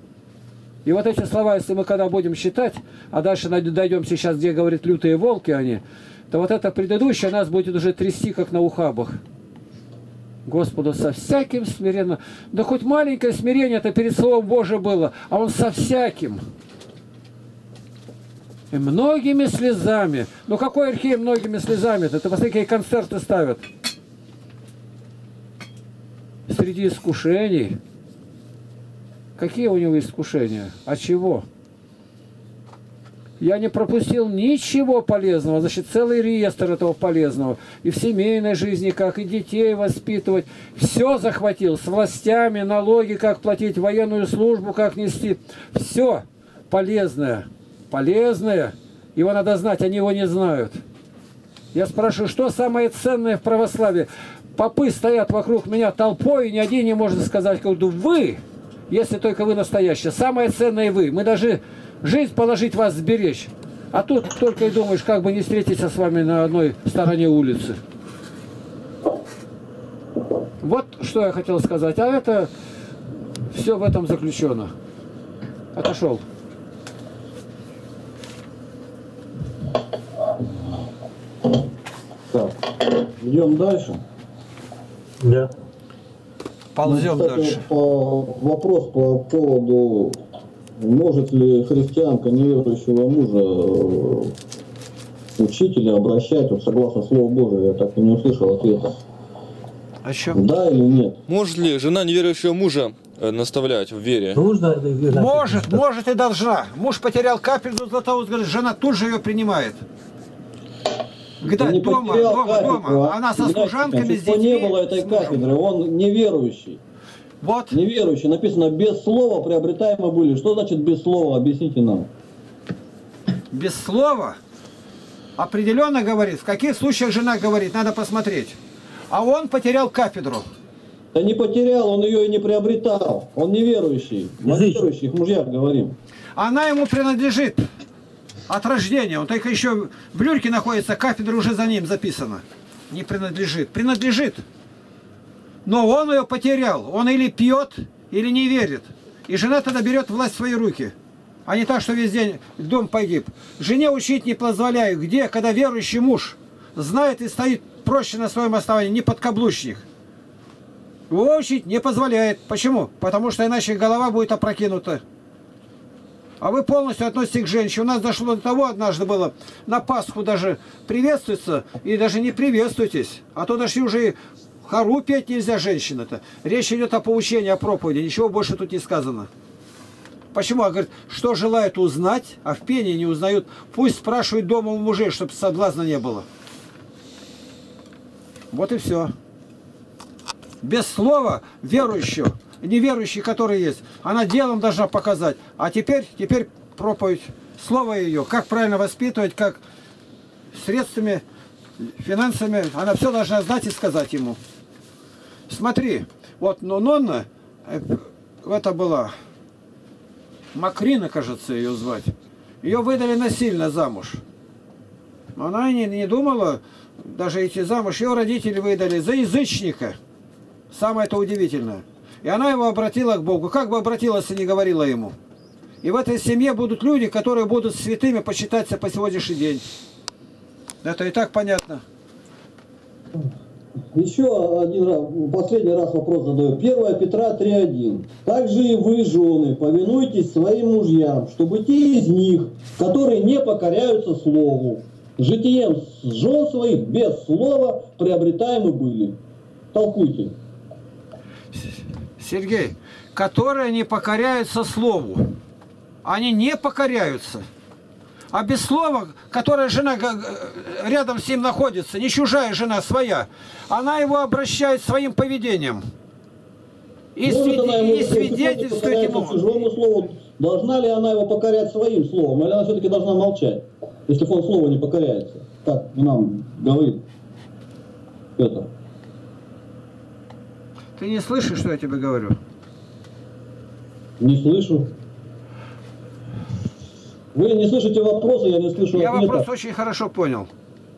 И вот эти слова, если мы когда будем считать, а дальше дойдем сейчас, где говорит лютые волки они, то вот это предыдущее нас будет уже трясти, как на ухабах. Господу со всяким смиренно. Да хоть маленькое смирение это перед Словом Божиим было, а он со всяким. И многими слезами. Ну какой архиерей многими слезами-то? Это посмотри, какие концерты ставят. Среди искушений. Какие у него искушения? А чего? Я не пропустил ничего полезного, значит, целый реестр этого полезного. И в семейной жизни, как и детей воспитывать. Все захватил. С властями, налоги, как платить, военную службу, как нести. Все полезное. Полезное. Его надо знать, они его не знают. Я спрашиваю, что самое ценное в православии? Попы стоят вокруг меня толпой, и ни один не может сказать, как вы, если только вы настоящие. Самое ценное вы. Мы даже жизнь положить вас сберечь. А тут только и думаешь, как бы не встретиться с вами на одной стороне улицы. Вот что я хотел сказать. А это все в этом заключено. Отошел. Так, идем дальше. Да. Ползем Кстати, дальше. Вопрос по поводу, может ли христианка неверующего мужа учить или обращать, вот, согласно Слову Божию, я так и не услышал ответа. О чем? Да или нет? Может ли жена неверующего мужа наставлять в вере? Нужно. Может и должна. Муж потерял капельку Златоуст, говорит, жена тут же ее принимает. Когда Он не дома, потерял кафедру, дома. Она со служанками, с детьми. Не было этой кафедры, он неверующий. Вот. Неверующий. Написано, без слова приобретаемы были. Что значит без слова? Объясните нам. Без слова определенно говорит, в каких случаях жена говорит, надо посмотреть. А он потерял кафедру. Да не потерял, он ее и не приобретал. Он неверующий. О неверующих мужьях говорим. Она ему принадлежит от рождения. Он только еще в люльке находится, кафедра уже за ним записана. Не принадлежит. Принадлежит. Но он ее потерял. Он или пьет, или не верит. И жена тогда берет власть в свои руки. А не так, что весь день дом погиб. Жене учить не позволяю. Где, когда верующий муж знает и стоит проще на своем основании, не подкаблучник. Его учить не позволяет. Почему? Потому что иначе голова будет опрокинута. А вы полностью относитесь к женщине. У нас дошло до того, однажды было, на Пасху даже приветствуется, и даже не приветствуйтесь. А то дошли уже и хору петь нельзя женщина-то. Речь идет о поучении, о проповеди. Ничего больше тут не сказано. Почему? А говорит, что желают узнать, а в пении не узнают. Пусть спрашивают дома у мужей, чтобы соблазна не было. Вот и все. Без слова верующего, неверующий, который есть, она делом должна показать. А теперь проповедь, слово ее, как правильно воспитывать, как средствами, финансами, она все должна знать и сказать ему. Смотри, вот Нонна, это была Макрина, кажется, ее звать. Ее выдали насильно замуж. Она не думала даже идти замуж. Ее родители выдали за язычника. Самое это удивительное. И она его обратила к Богу. Как бы обратилась и не говорила ему. И в этой семье будут люди, которые будут святыми почитаться по сегодняшний день. Это и так понятно. Еще один раз, последний раз вопрос задаю. 1 Петра 3:1. Также и вы, жены, повинуйтесь своим мужьям, чтобы те из них, которые не покоряются слову, житием жен своих без слова приобретаемы были. Толкуйте. Сергей, которые не покоряются слову. Они не покоряются. А без слова, которая жена рядом с ним находится, не чужая жена, своя, она его обращает своим поведением. И, свидетельствует ему. Чужому слову, должна ли она его покорять своим словом, или она все-таки должна молчать, если он слово не покоряется? Так нам говорит Петр. Ты не слышишь, что я тебе говорю? Не слышу. Вы не слышите вопроса, я не слышу Я ответа. вопрос очень хорошо понял.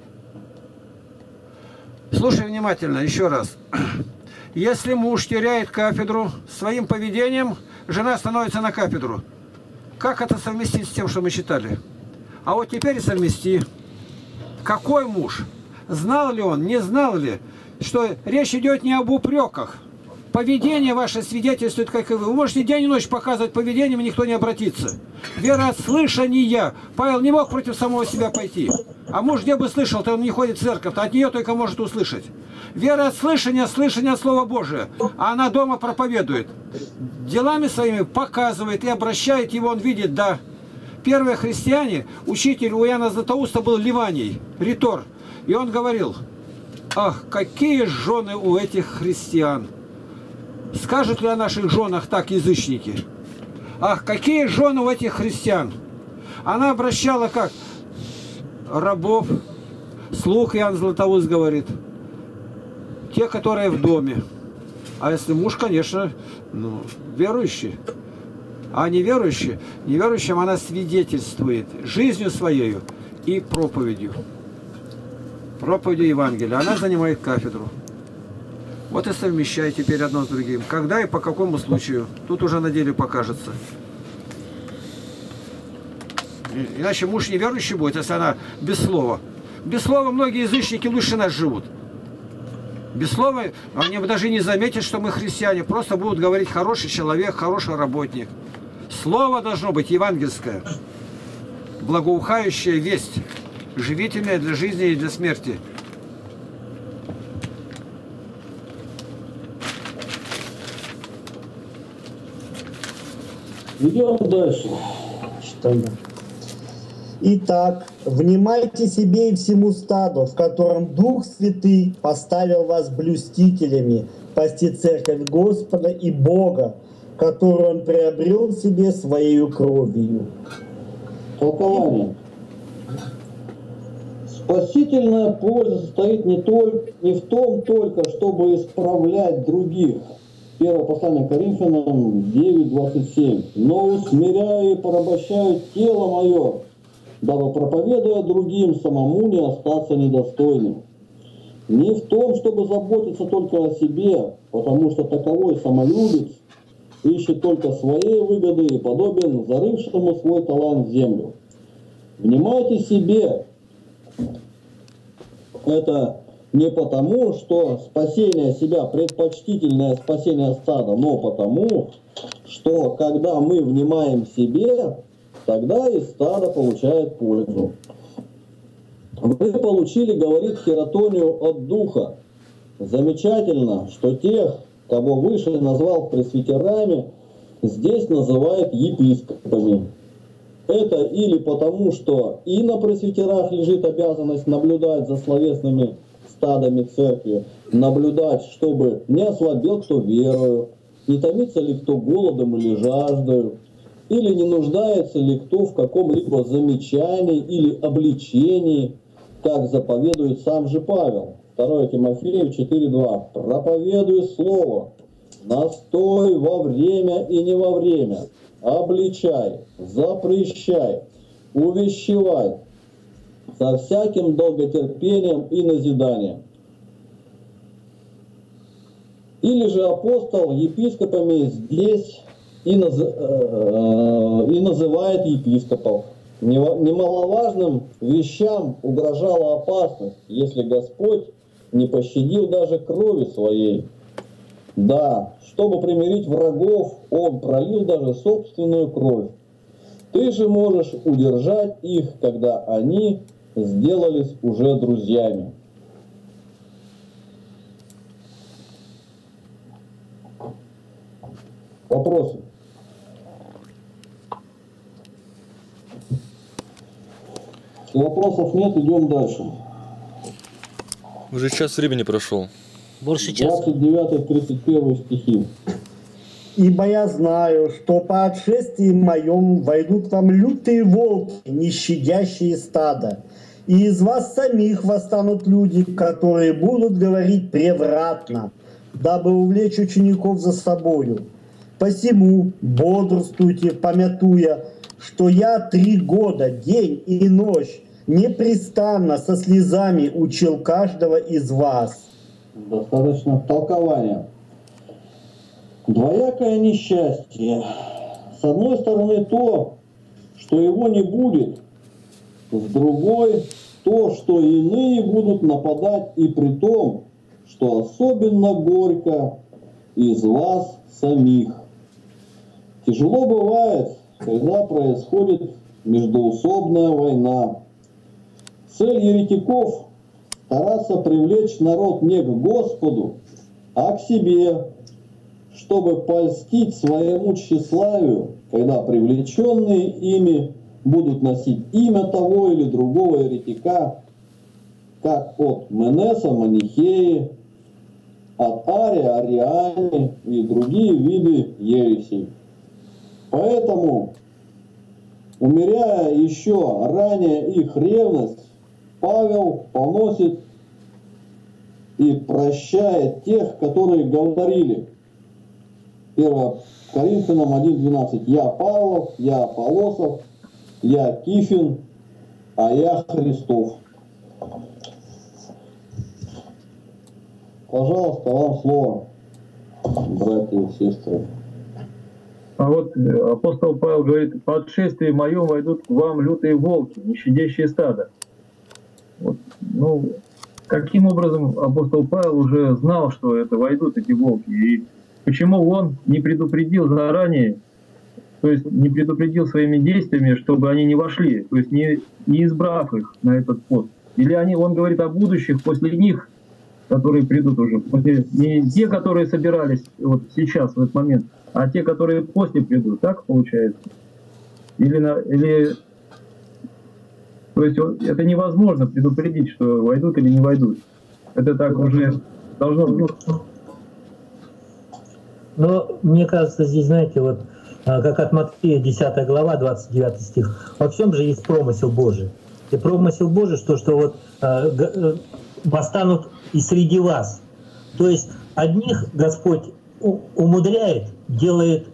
Слушай внимательно, еще раз. Если муж теряет кафедру своим поведением, жена становится на кафедру. Как это совместить с тем, что мы читали? А вот теперь совмести. Какой муж? Знал ли он, не знал ли? что речь идет не об упреках. Поведение ваше свидетельствует, как и вы. Вы можете день и ночь показывать поведением, и никто не обратится. Вера от слышания. Павел не мог против самого себя пойти. А муж где бы слышал, то он не ходит в церковь, от нее только может услышать. Вера от слышания, слышание от Слова Божия. А она дома проповедует. Делами своими показывает и обращает его, он видит, да. Первые христиане, учитель у Иоанна Златоуста был Ливаний, ритор. И он говорил: ах, какие жены у этих христиан! Скажут ли о наших женах так язычники? Ах, какие жены у этих христиан! Она обращала как? Рабов. Слух Иоанн Златоуст говорит. Те, которые в доме. А если муж, конечно, ну, верующий. А неверующий, неверующим она свидетельствует жизнью своей и проповедью. Проповедью Евангелия. Она занимает кафедру. Вот и совмещай теперь одно с другим. Когда и по какому случаю. Тут уже на деле покажется. Иначе муж неверующий будет, если она без слова. Без слова многие язычники лучше нас живут. Без слова они даже не заметят, что мы христиане. Просто будут говорить: хороший человек, хороший работник. Слово должно быть евангельское. Благоухающая весть. Живительная для жизни и для смерти. Идем дальше. Итак, внимайте себе и всему стаду, в котором Дух Святый поставил вас блюстителями, пасти церковь Господа и Бога, которую Он приобрел себе своей кровью. Толкование. Спасительная польза состоит не в том только, чтобы исправлять других. Первое послание Коринфянам 9:27. Но усмиряю и порабощаю тело мое, дабы, проповедуя другим, самому не остаться недостойным. Не в том, чтобы заботиться только о себе, потому что таковой самолюбец ищет только своей выгоды и подобен зарывшему свой талант в землю. Внимайте себе. Это не потому, что спасение себя предпочтительное спасение стада, но потому, что когда мы внимаем себе, тогда и стадо получает пользу. Вы получили, говорит Хератонию, от Духа. Замечательно, что тех, кого выше назвал пресвитерами, здесь называют епископами. Это или потому, что и на пресвитерах лежит обязанность наблюдать за словесными стадами церкви, наблюдать, чтобы не ослабел кто верою, не томится ли кто голодом или жаждою, или не нуждается ли кто в каком-либо замечании или обличении, как заповедует сам же Павел. 2 Тимофею 4:2. Проповедуй слово, настой во время и не во время, обличай, запрещай, увещевай со всяким долготерпением и назиданием. Или же апостол епископами здесь и называет епископов. Немаловажным вещам угрожала опасность, если Господь не пощадил даже крови своей. Да, чтобы примирить врагов, Он пролил даже собственную кровь. Ты же можешь удержать их, когда они сделались уже друзьями. Вопросы? Если вопросов нет, идем дальше. Уже час времени прошел. Больше часа. 29-31 стихи. «Ибо я знаю, что по отшествии моем войдут вам лютые волки, не щадящие стада, и из вас самих восстанут люди, которые будут говорить превратно, дабы увлечь учеников за собою. Посему бодрствуйте, помятуя, что я 3 года, день и ночь, непрестанно со слезами учил каждого из вас». Достаточно толкования. Двоякое несчастье. С одной стороны то, что его не будет, с другой то, что иные будут нападать, и при том, что особенно горько из вас самих. Тяжело бывает, когда происходит междоусобная война. Цель еретиков – стараться привлечь народ не к Господу, а к себе, чтобы польстить своему тщеславию, когда привлеченные ими будут носить имя того или другого еретика, как от Менеса манихеи, от Ария ариане и другие виды ересей. Поэтому, умеряя еще ранее их ревность, Павел поносит и прощает тех, которые говорили. 1 Коринфянам 1:12. Я Павлов, я Аполлосов, я Кифин, а я Христов. Пожалуйста, вам слово, братья и сестры. А вот апостол Павел говорит: по отшествии моем войдут к вам лютые волки, не щадящие стадо. Вот. Ну, каким образом апостол Павел уже знал, что это войдут эти волки? И почему он не предупредил заранее, то есть не предупредил своими действиями, чтобы они не вошли, то есть не избрав их на этот пост? Или он говорит о будущих после них, которые придут уже, не те, которые собирались вот сейчас, в этот момент, а те, которые после придут, так получается? Или то есть это невозможно предупредить, что войдут или не войдут. Это так уже должно быть. Но мне кажется, здесь, знаете, вот как от Матфея 10 глава, 29 стих, во всем же есть промысел Божий. И промысел Божий, что вот восстанут и среди вас. То есть одних Господь умудряет, делает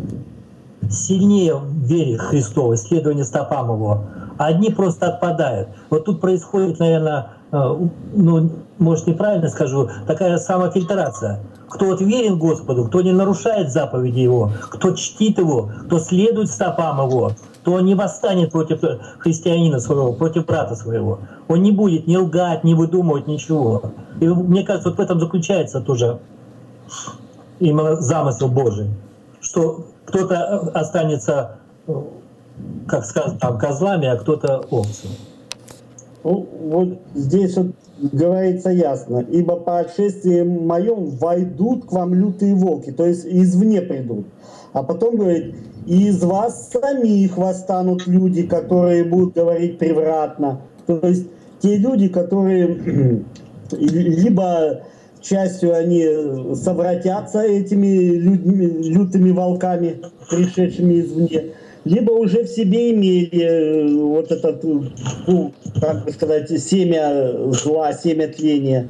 сильнее в вере Христовой, следование стопам Его, а одни просто отпадают. Вот тут происходит, наверное, ну, может, неправильно скажу, такая самофильтрация. Кто вот верен Господу, кто не нарушает заповеди Его, кто чтит Его, кто следует стопам Его, то он не восстанет против христианина своего, против брата своего. Он не будет ни лгать, ни выдумывать ничего. И мне кажется, вот в этом заключается тоже именно замысел Божий, что кто-то останется, как сказать, там, козлами, а кто-то овцами. Ну, вот здесь вот говорится ясно: ибо по отшествии моем войдут к вам лютые волки, то есть извне придут. А потом говорит: и из вас самих восстанут люди, которые будут говорить превратно. То есть те люди, которые либо частью они совратятся этими лютыми волками, пришедшими извне, либо уже в себе имели вот этот, ну, как бы сказать, семя зла, семя тления,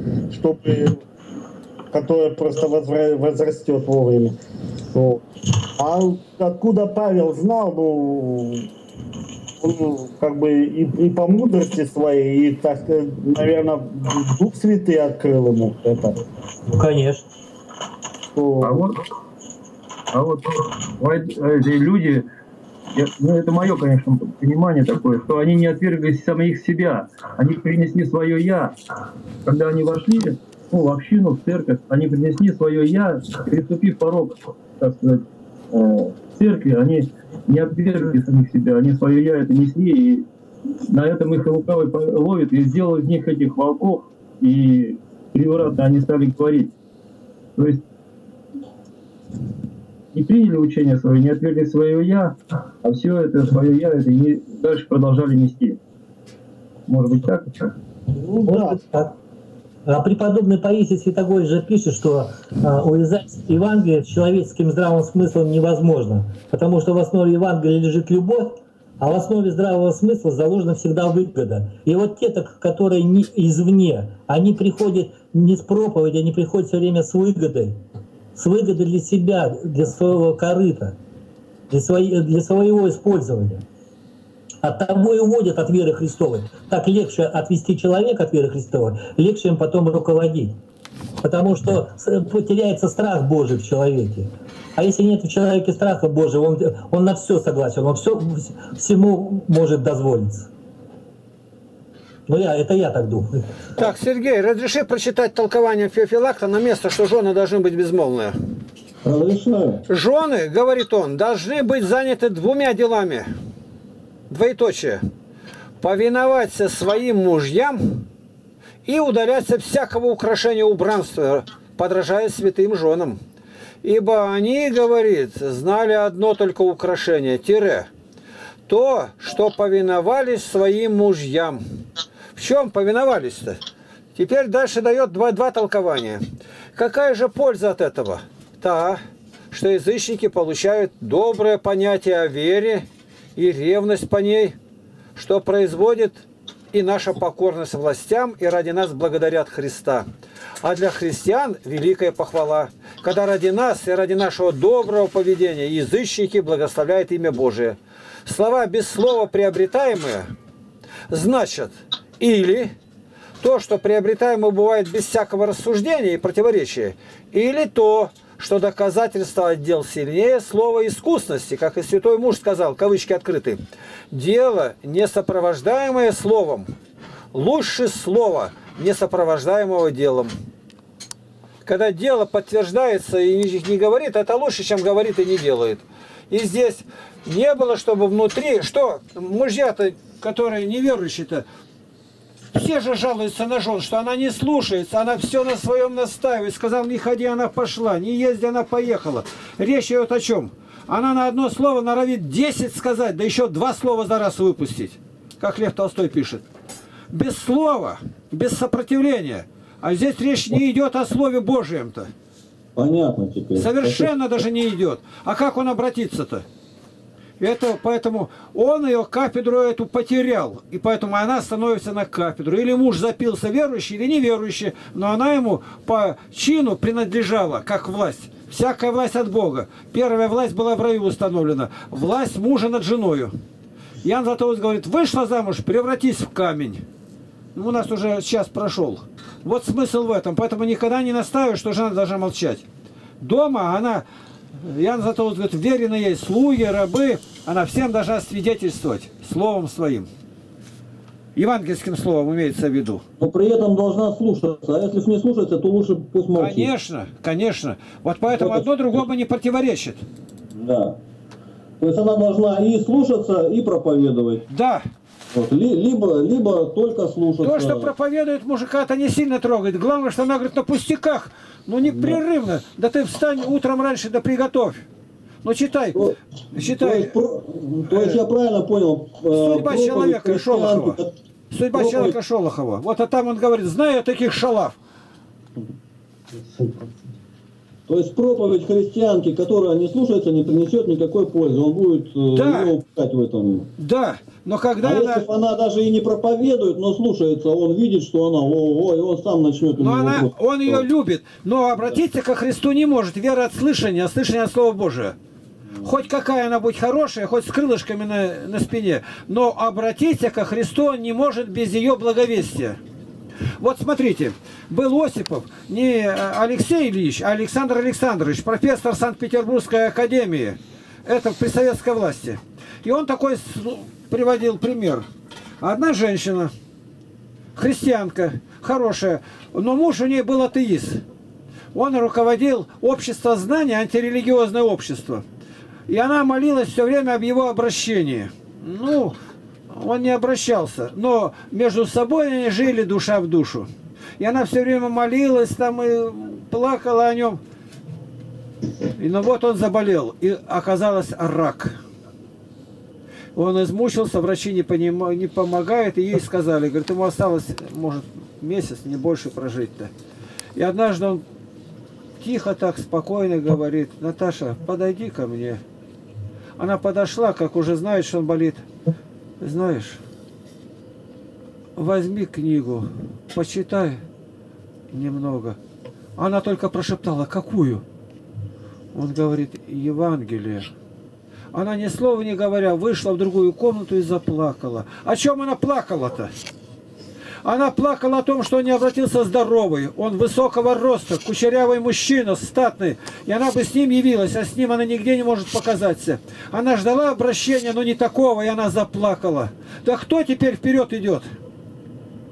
которое просто возрастет вовремя. Вот. А откуда Павел знал, ну, как бы и по мудрости своей, и, так сказать, наверное, Дух Святый открыл ему это. Ну, конечно. А вот эти люди, ну, это мое, конечно, понимание такое, что они не отвергли самих себя, они принесли свое «я». Когда они вошли, ну, в общину, в церковь, они принесли свое «я», переступив порог, так сказать, церкви, они не отвергли самих себя, они свое «я» это несли, и на этом их лукавый ловит, и сделал из них этих волков, и превратно они стали говорить. То есть не приняли учение свое, не отвергли свое «я», а все это свое «я» это и дальше продолжали нести. Может быть так? Ну, да. Так. А преподобный Паисий Святогорий же пишет, что увязать Евангелие с человеческим здравым смыслом невозможно, потому что в основе Евангелия лежит любовь, а в основе здравого смысла заложена всегда выгода. И вот те, которые не извне, они приходят не с проповеди, они приходят все время с выгодой для себя, для своего корыта, для своего использования. От того и уводят от веры Христовой. Так легче отвести человека от веры Христовой, легче им потом руководить. Потому что потеряется страх Божий в человеке. А если нет в человеке страха Божьего, он на все согласен, он всему может дозволиться. Ну, это я так думаю. Так, Сергей, разреши прочитать толкование Феофилакта на место, что жены должны быть безмолвные. Разрешаю. Жены, говорит он, должны быть заняты двумя делами. Двоеточие. Повиноваться своим мужьям и удаляться всякого украшения убранства, подражая святым женам. Ибо они, говорит, знали одно только украшение, тире, то, что повиновались своим мужьям. В чем повиновались-то? Теперь дальше дает два толкования. Какая же польза от этого? Та, что язычники получают доброе понятие о вере и ревность по ней, что производит и наша покорность властям, и ради нас благодарят Христа. А для христиан великая похвала, когда ради нас и ради нашего доброго поведения язычники благословляют имя Божие. Слова без слова приобретаемые значат или то, что приобретаемое бывает без всякого рассуждения и противоречия, или то, что доказательство отдел сильнее слова искусности, как и святой муж сказал, кавычки открыты. Дело, не сопровождаемое словом, лучше слова, не сопровождаемого делом. Когда дело подтверждается и не говорит, это лучше, чем говорит и не делает. И здесь не было, чтобы внутри, что мужья-то, которые неверующие-то, все же жалуются на жен, что она не слушается, она все на своем настаивает. Сказал, не ходи, она пошла, не езди, она поехала. Речь идет о чем? Она на одно слово норовит 10 сказать, да еще 2 слова за раз выпустить. Как Лев Толстой пишет. Без слова, без сопротивления. А здесь речь не идет о Слове Божьем-то. Понятно теперь. Совершенно даже не идет. А как он обратится-то? Поэтому он ее кафедру эту потерял. И поэтому она становится на кафедру. Или муж запился верующий, или неверующий. Но она ему по чину принадлежала, как власть. Всякая власть от Бога. Первая власть была в раю установлена. Власть мужа над женою. Иоанн Златоуст говорит, вышла замуж, превратись в камень. У нас уже час прошел. Вот смысл в этом. Поэтому никогда не настаиваю, что жена должна молчать. Дома она... Иоанн Златоуст говорит, верены ей слуги, рабы, она всем должна свидетельствовать словом своим. Евангельским словом имеется в виду. Но при этом должна слушаться. А если не слушается, то лучше пусть молчит. Конечно, конечно. Вот поэтому одно другому не противоречит. Да. То есть она должна и слушаться, и проповедовать. Да. Вот. Либо только слушаться. То, что проповедует мужика-то не сильно трогает. Главное, что она говорит на пустяках. Ну непрерывно. Да ты встань утром раньше, да приготовь. Ну читай. Читай. То есть я правильно понял. Судьба человека Шолохова. Судьба человека Шолохова. Вот а там он говорит, знаю таких шалав. То есть проповедь христианки, которая не слушается, не принесет никакой пользы. Он будет его упускать в этом. Да, но когда если она даже и не проповедует, но слушается, он видит, что она, и он сам начнет. Но он ее любит, но обратиться ко Христу не может. Вера от слышания, а слышание от Слова Божия. Хоть какая она будь хорошая, хоть с крылышками на спине, но обратиться ко Христу не может без ее благовестия. Вот смотрите, был Осипов, не Алексей Ильич, а Александр Александрович, профессор Санкт-Петербургской академии, это при советской власти. И он такой приводил пример. Одна женщина, христианка, хорошая, но муж у нее был атеист. Он руководил обществом знания, антирелигиозное общество. И она молилась все время об его обращении. Ну, он не обращался, но между собой они жили душа в душу. И она все время молилась там и плакала о нем. И ну вот он заболел, и оказалось рак. Он измучился, врачи не помогают, и ей сказали, говорит, ему осталось, может, месяц, не больше прожить-то. И однажды он тихо так, спокойно говорит, Наташа, подойди ко мне. Она подошла, как уже знает, что он болит. Знаешь, возьми книгу, почитай немного. Она только прошептала, какую? Он говорит, Евангелие. Она ни слова не говоря вышла в другую комнату и заплакала. О чем она плакала-то? Она плакала о том, что он не обратился здоровый. Он высокого роста, кучерявый мужчина, статный. И она бы с ним явилась, а с ним она нигде не может показаться. Она ждала обращения, но не такого, и она заплакала. Да кто теперь вперед идет?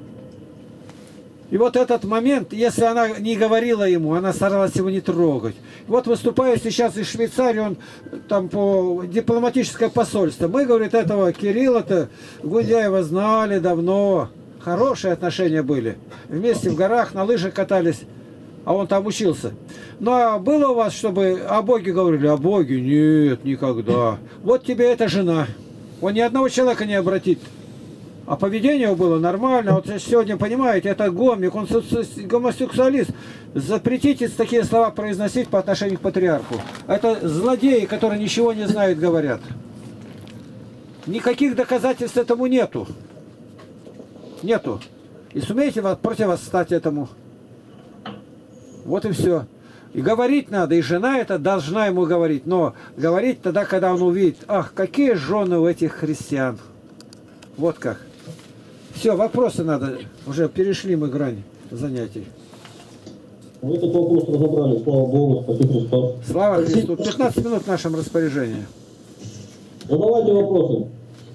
И вот этот момент, если она не говорила ему, она старалась его не трогать. Вот выступая сейчас из Швейцарии, он там по дипломатическое посольство. Мы, говорит, этого Кирилла-то Гундяева знали давно. Хорошие отношения были. Вместе в горах на лыжах катались, а он там учился. Ну а было у вас, чтобы о Боге говорили? О Боге? Нет, никогда. Вот тебе эта жена. Он ни одного человека не обратит. А поведение его было нормально. Вот сегодня, понимаете, это гомник, он гомосексуалист. Запретите такие слова произносить по отношению к патриарху. Это злодеи, которые ничего не знают, говорят. Никаких доказательств этому нету. Нету. И сумеете противостать этому. Вот и все. И говорить надо, и жена это должна ему говорить. Но говорить тогда, когда он увидит, ах, какие жены у этих христиан. Вот как. Все, вопросы надо. Уже перешли мы грань занятий. Вы этот вопрос разобрали, слава Богу, спаси Христос. Слава Христу. 15 минут в нашем распоряжении. Задавайте вопросы.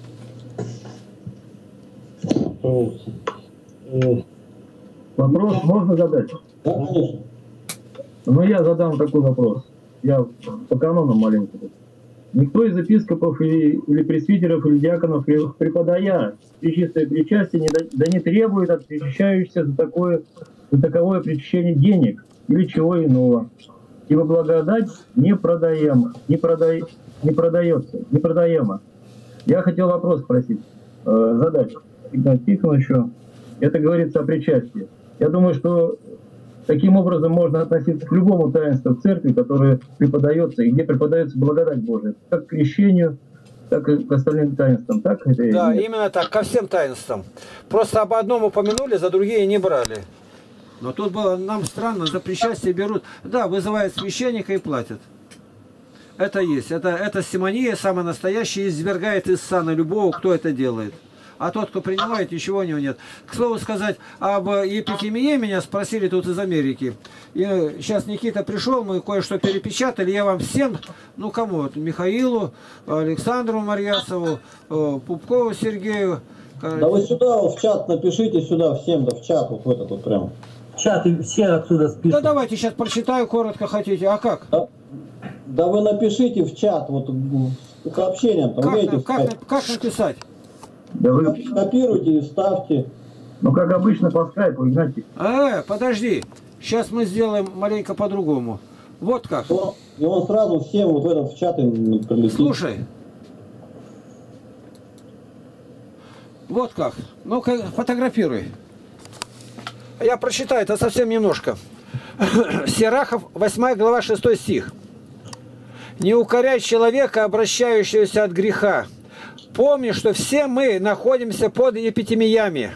Вопрос можно задать? Да, конечно. Ну, я задам такой вопрос. Я по канонам маленько. Никто из епископов или пресвитеров, или диаконов, преподая пречистое причастие, не требует от причащающихся за таковое причащение денег или чего иного. Ибо благодать не продаема. Я хотел вопрос спросить, задать Игнатию Тихоновичу. Это говорится о причастии. Я думаю, что таким образом можно относиться к любому таинству в церкви, которое преподается, и где преподается благодать Божия. Как к крещению, так и к остальным таинствам. Так это да, именно так, ко всем таинствам. Просто об одном упомянули, за другие не брали. Но тут было нам странно, за причастие берут, да, вызывают священника и платят. Это есть. Это симония, самая настоящая, извергает из сана любого, кто это делает. А тот, кто принимает, ничего у него нет. К слову сказать, об епитемии меня спросили тут из Америки. И сейчас Никита пришел, мы кое-что перепечатали. Я вам всем, ну кому? Михаилу, Александру Марьясову, Пупкову Сергею. Да вы сюда, в чат напишите, сюда всем, да в чат, вот в этот вот прям. Чат, и все отсюда спишут. Да давайте сейчас прочитаю коротко хотите. А как? Да вы напишите в чат, вот сообщением. Как написать? Да вы копируйте и вставьте. Ну, как обычно, по скайпу, Игнатий. Подожди. Сейчас мы сделаем маленько по-другому. Вот как. И он сразу всем вот в этот в чат прилетит. Слушай. Вот как. Ну-ка, фотографируй. Я прочитаю, это совсем немножко. Сирахов, 8 глава, 6 стих. «Не укоряй человека, обращающегося от греха. Помни, что все мы находимся под епитемиями».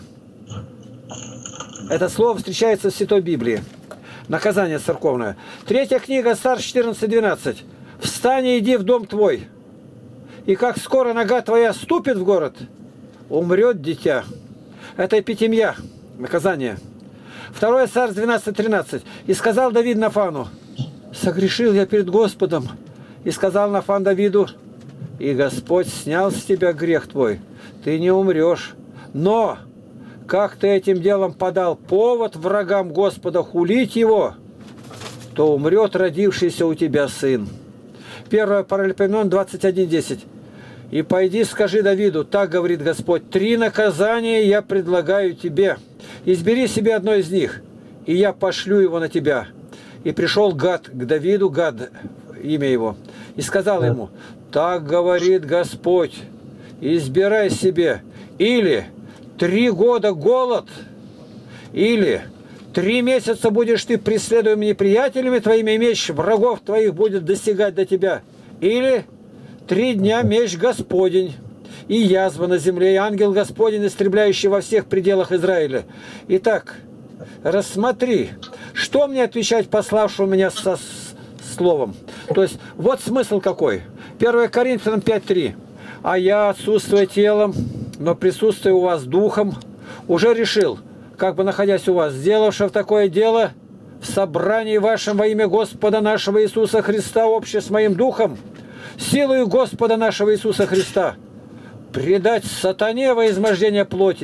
Это слово встречается в Святой Библии. Наказание церковное. 3 книга, Старш 14:12. «Встань и иди в дом твой, и как скоро нога твоя ступит в город, умрет дитя». Это епитемия, наказание. 2 Царь 12:13. «И сказал Давид Нафану: согрешил я перед Господом. И сказал Нафан Давиду: и Господь снял с тебя грех твой, ты не умрешь. Но как ты этим делом подал повод врагам Господа хулить его, то умрет родившийся у тебя сын». 1 Паралипоменон 21:10. «И пойди скажи Давиду, так говорит Господь, 3 наказания я предлагаю тебе. Избери себе одно из них, и я пошлю его на тебя». И пришел Гад к Давиду, Гад, имя его, и сказал ему: так говорит Господь, избирай себе или 3 года голод, или 3 месяца будешь ты преследуем неприятелями твоими, и меч врагов твоих будет достигать до тебя, или 3 дня меч Господень, и язва на земле, и ангел Господень, истребляющий во всех пределах Израиля. Итак, рассмотри, что мне отвечать пославшему меня со словом. То есть, вот смысл какой. 1 Коринфянам 5:3. «А я, отсутствуя телом, но присутствуя у вас духом, уже решил, как бы находясь у вас, сделавши такое дело в собрании вашем во имя Господа нашего Иисуса Христа, обще с моим духом, силою Господа нашего Иисуса Христа, предать сатане во измождение плоти,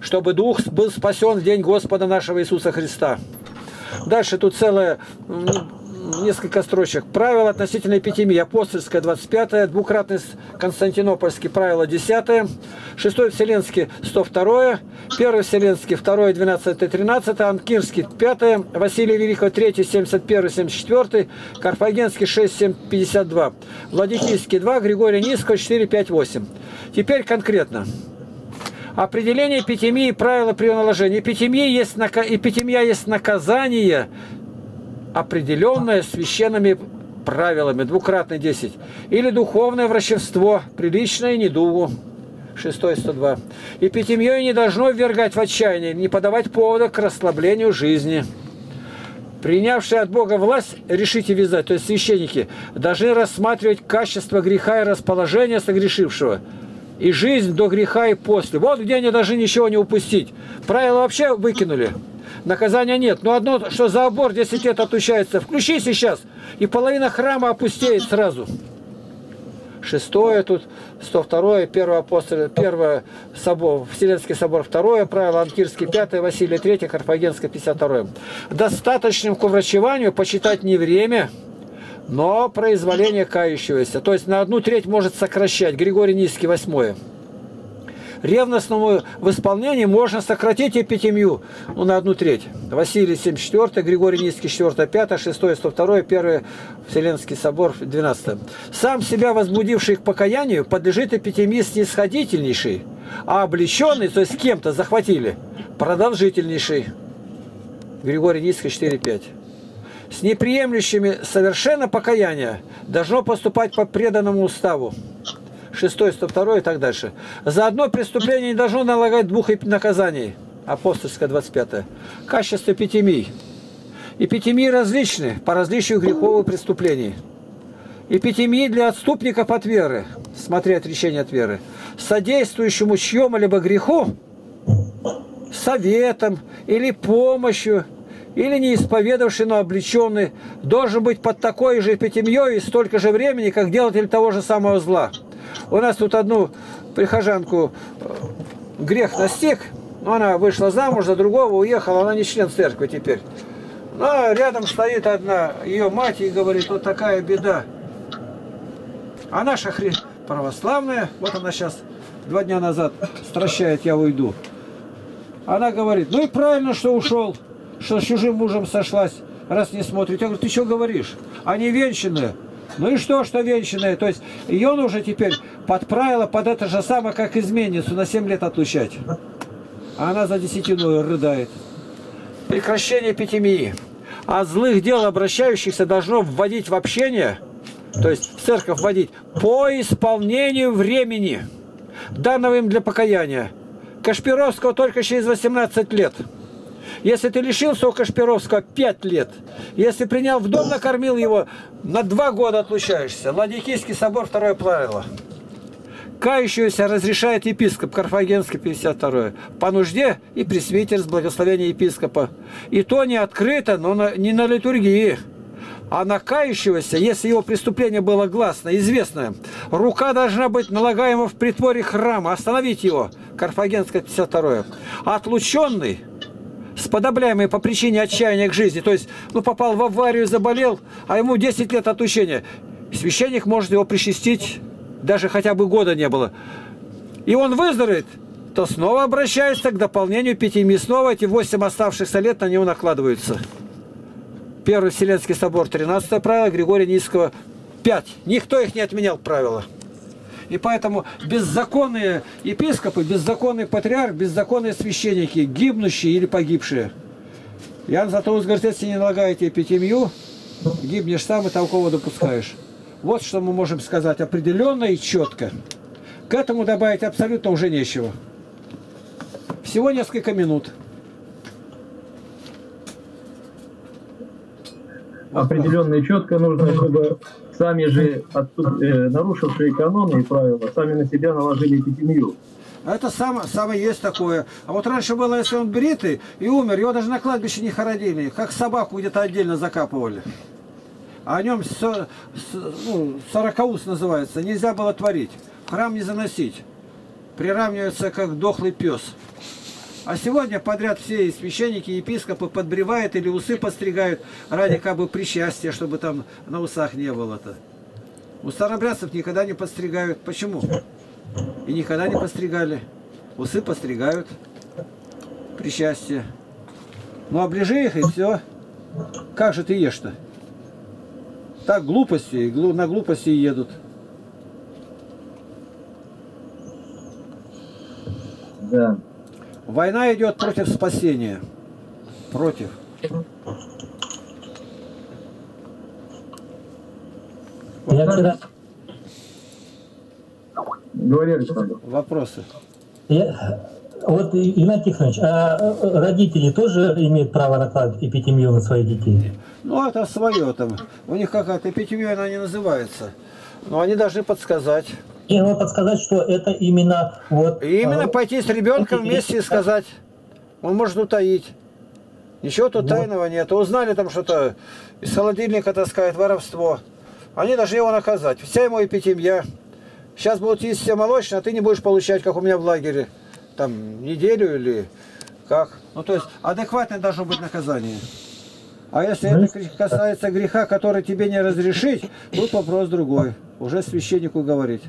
чтобы дух был спасен в день Господа нашего Иисуса Христа. Дальше тут целое несколько строчек. Правила относительно эпитемии. Апостольское 25, двукратный Константинопольский правило 10, 6 Вселенский 102, 1 Вселенский 2, 12, 13, Анкирский 5, Василия Великого 3, 71, 74, Карфагенский 6, 7, 52, Владикийский 2, Григория Низкого 4, 5, 8. Теперь конкретно. Определение эпитемии и правила при наложении. Эпитемия есть наказание, определенное священными правилами, двукратный 10, или духовное врачевство, приличное недугу, 6 102. Эпитемию не должно ввергать в отчаяние, не подавать повода к расслаблению жизни. Принявшие от Бога власть, решите вязать, то есть священники, должны рассматривать качество греха и расположение согрешившего, и жизнь до греха и после. Вот где они должны ничего не упустить. Правила вообще выкинули. Наказания нет. Но одно, что за аборт 10 лет отучается, включи сейчас, и половина храма опустеет сразу. 6 тут, 102, 1 апостол, 1 собор, Вселенский собор 2, правило Анкирский 5, Василий 3, Карфагенский 52. Достаточным к уврачеванию почитать не время, но произволение кающегося. То есть на 1/3 может сокращать. Григорий Низкий 8. Ревностному в исполнении можно сократить эпитемию на 1/3. Василий 74, Григорий Низкий 4, 5, 6, 102, 1 Вселенский собор 12. Сам себя возбудивший к покаянию подлежит эпитемии снисходительнейшей, а облеченный, то есть кем-то захватили, продолжительнейший. Григорий Низкий 4, 5. С неприемлющими совершенно покаяние должно поступать по преданному уставу. 6, 102 и так дальше. За одно преступление не должно налагать 2 наказаний. Апостольское 25. Качество эпитемий. Эпитемии различны по различию греховых преступлений. Эпитемии для отступников от веры, смотри отречение от веры, содействующему чьему-либо греху, советом или помощью, или не исповедавший, но облеченный, должен быть под такой же эпитемией столько же времени, как делатель того же самого зла. У нас тут одну прихожанку грех настиг, но она вышла замуж за другого, уехала, она не член церкви теперь. Но рядом стоит одна ее мать и говорит, вот такая беда. А наша православная, вот она сейчас 2 дня назад стращает, я уйду. Она говорит, ну и правильно, что ушел, что с чужим мужем сошлась, раз не смотрит. Я говорю, ты что говоришь? Они венчанные. Ну и что венчанные? То есть ее нужно теперь под правило, под это же самое, как изменницу, на 7 лет отлучать. А она за десятину рыдает. Прекращение эпитемии. От злых дел обращающихся должно вводить в общение, то есть в церковь вводить, по исполнению времени, данного им для покаяния. Кашпировского только через 18 лет. Если ты лишился у Кашпировского 5 лет, если принял в дом, накормил его, на 2 года отлучаешься. Владикийский собор 2 правило. Кающегося разрешает епископ, Карфагенский 52. По нужде и пресвитер с благословения епископа. И то не открыто, но не на литургии. А на кающегося, если его преступление было гласное, известное, рука должна быть налагаема в притворе храма, остановить его, Карфагенская 52. Отлученный, сподобляемый по причине отчаяния к жизни, то есть, попал в аварию, заболел, а ему 10 лет отучения, священник может его причастить, даже хотя бы года не было. И он выздоровеет, то снова обращается к дополнению эпитемии. Снова эти 8 оставшихся лет на него накладываются. 1 Вселенский собор 13 правило, Григория Низкого 5. Никто их не отменял правила. И поэтому беззаконные епископы, беззаконный патриарх, беззаконные священники, гибнущие или погибшие. Иоанн Златоуст говорит, если не налагаете эпитемию, гибнешь сам и толково допускаешь. Вот что мы можем сказать определенно и четко. К этому добавить абсолютно уже нечего. Всего несколько минут. Определенно и четко нужно, чтобы сами же, нарушившие каноны и правила, сами на себя наложили эпитемию. Это самое есть такое. А вот раньше было, если он бритый и умер, его даже на кладбище не хоронили, как собаку где-то отдельно закапывали. А о нем сорокаус называется, нельзя было творить, в храм не заносить. Приравнивается как дохлый пес. А сегодня подряд все и священники, и епископы подбревают или усы подстригают ради как бы причастия, чтобы там на усах не было-то. У старообрядцев никогда не подстригают. Почему? И никогда не подстригали. Усы подстригают. Причастие. Ну, оближи их и все. Как же ты ешь-то? Так глупости, на глупости едут. Да. Война идет против спасения. Против. Я вчера... Говори, Александр. Вопросы. Вот, Игнатий Тихонович, а родители тоже имеют право накладывать эпитемию на своих детей? Ну, это свое там. У них какая-то эпитемия, она не называется. Но они должны подсказать. И ну, подсказать, что это именно вот... И именно пойти с ребенком вместе и сказать. Он может утаить. Ничего тут тайного нет. Узнали там что-то, из холодильника таскает, воровство. Они должны его наказать. Вся ему эпитемия. Сейчас будут есть все молочное, а ты не будешь получать, как у меня в лагере. Там неделю или как. Ну, то есть адекватное должно быть наказание. А если это касается греха, который тебе не разрешить, тут вопрос другой. Уже священнику говорить.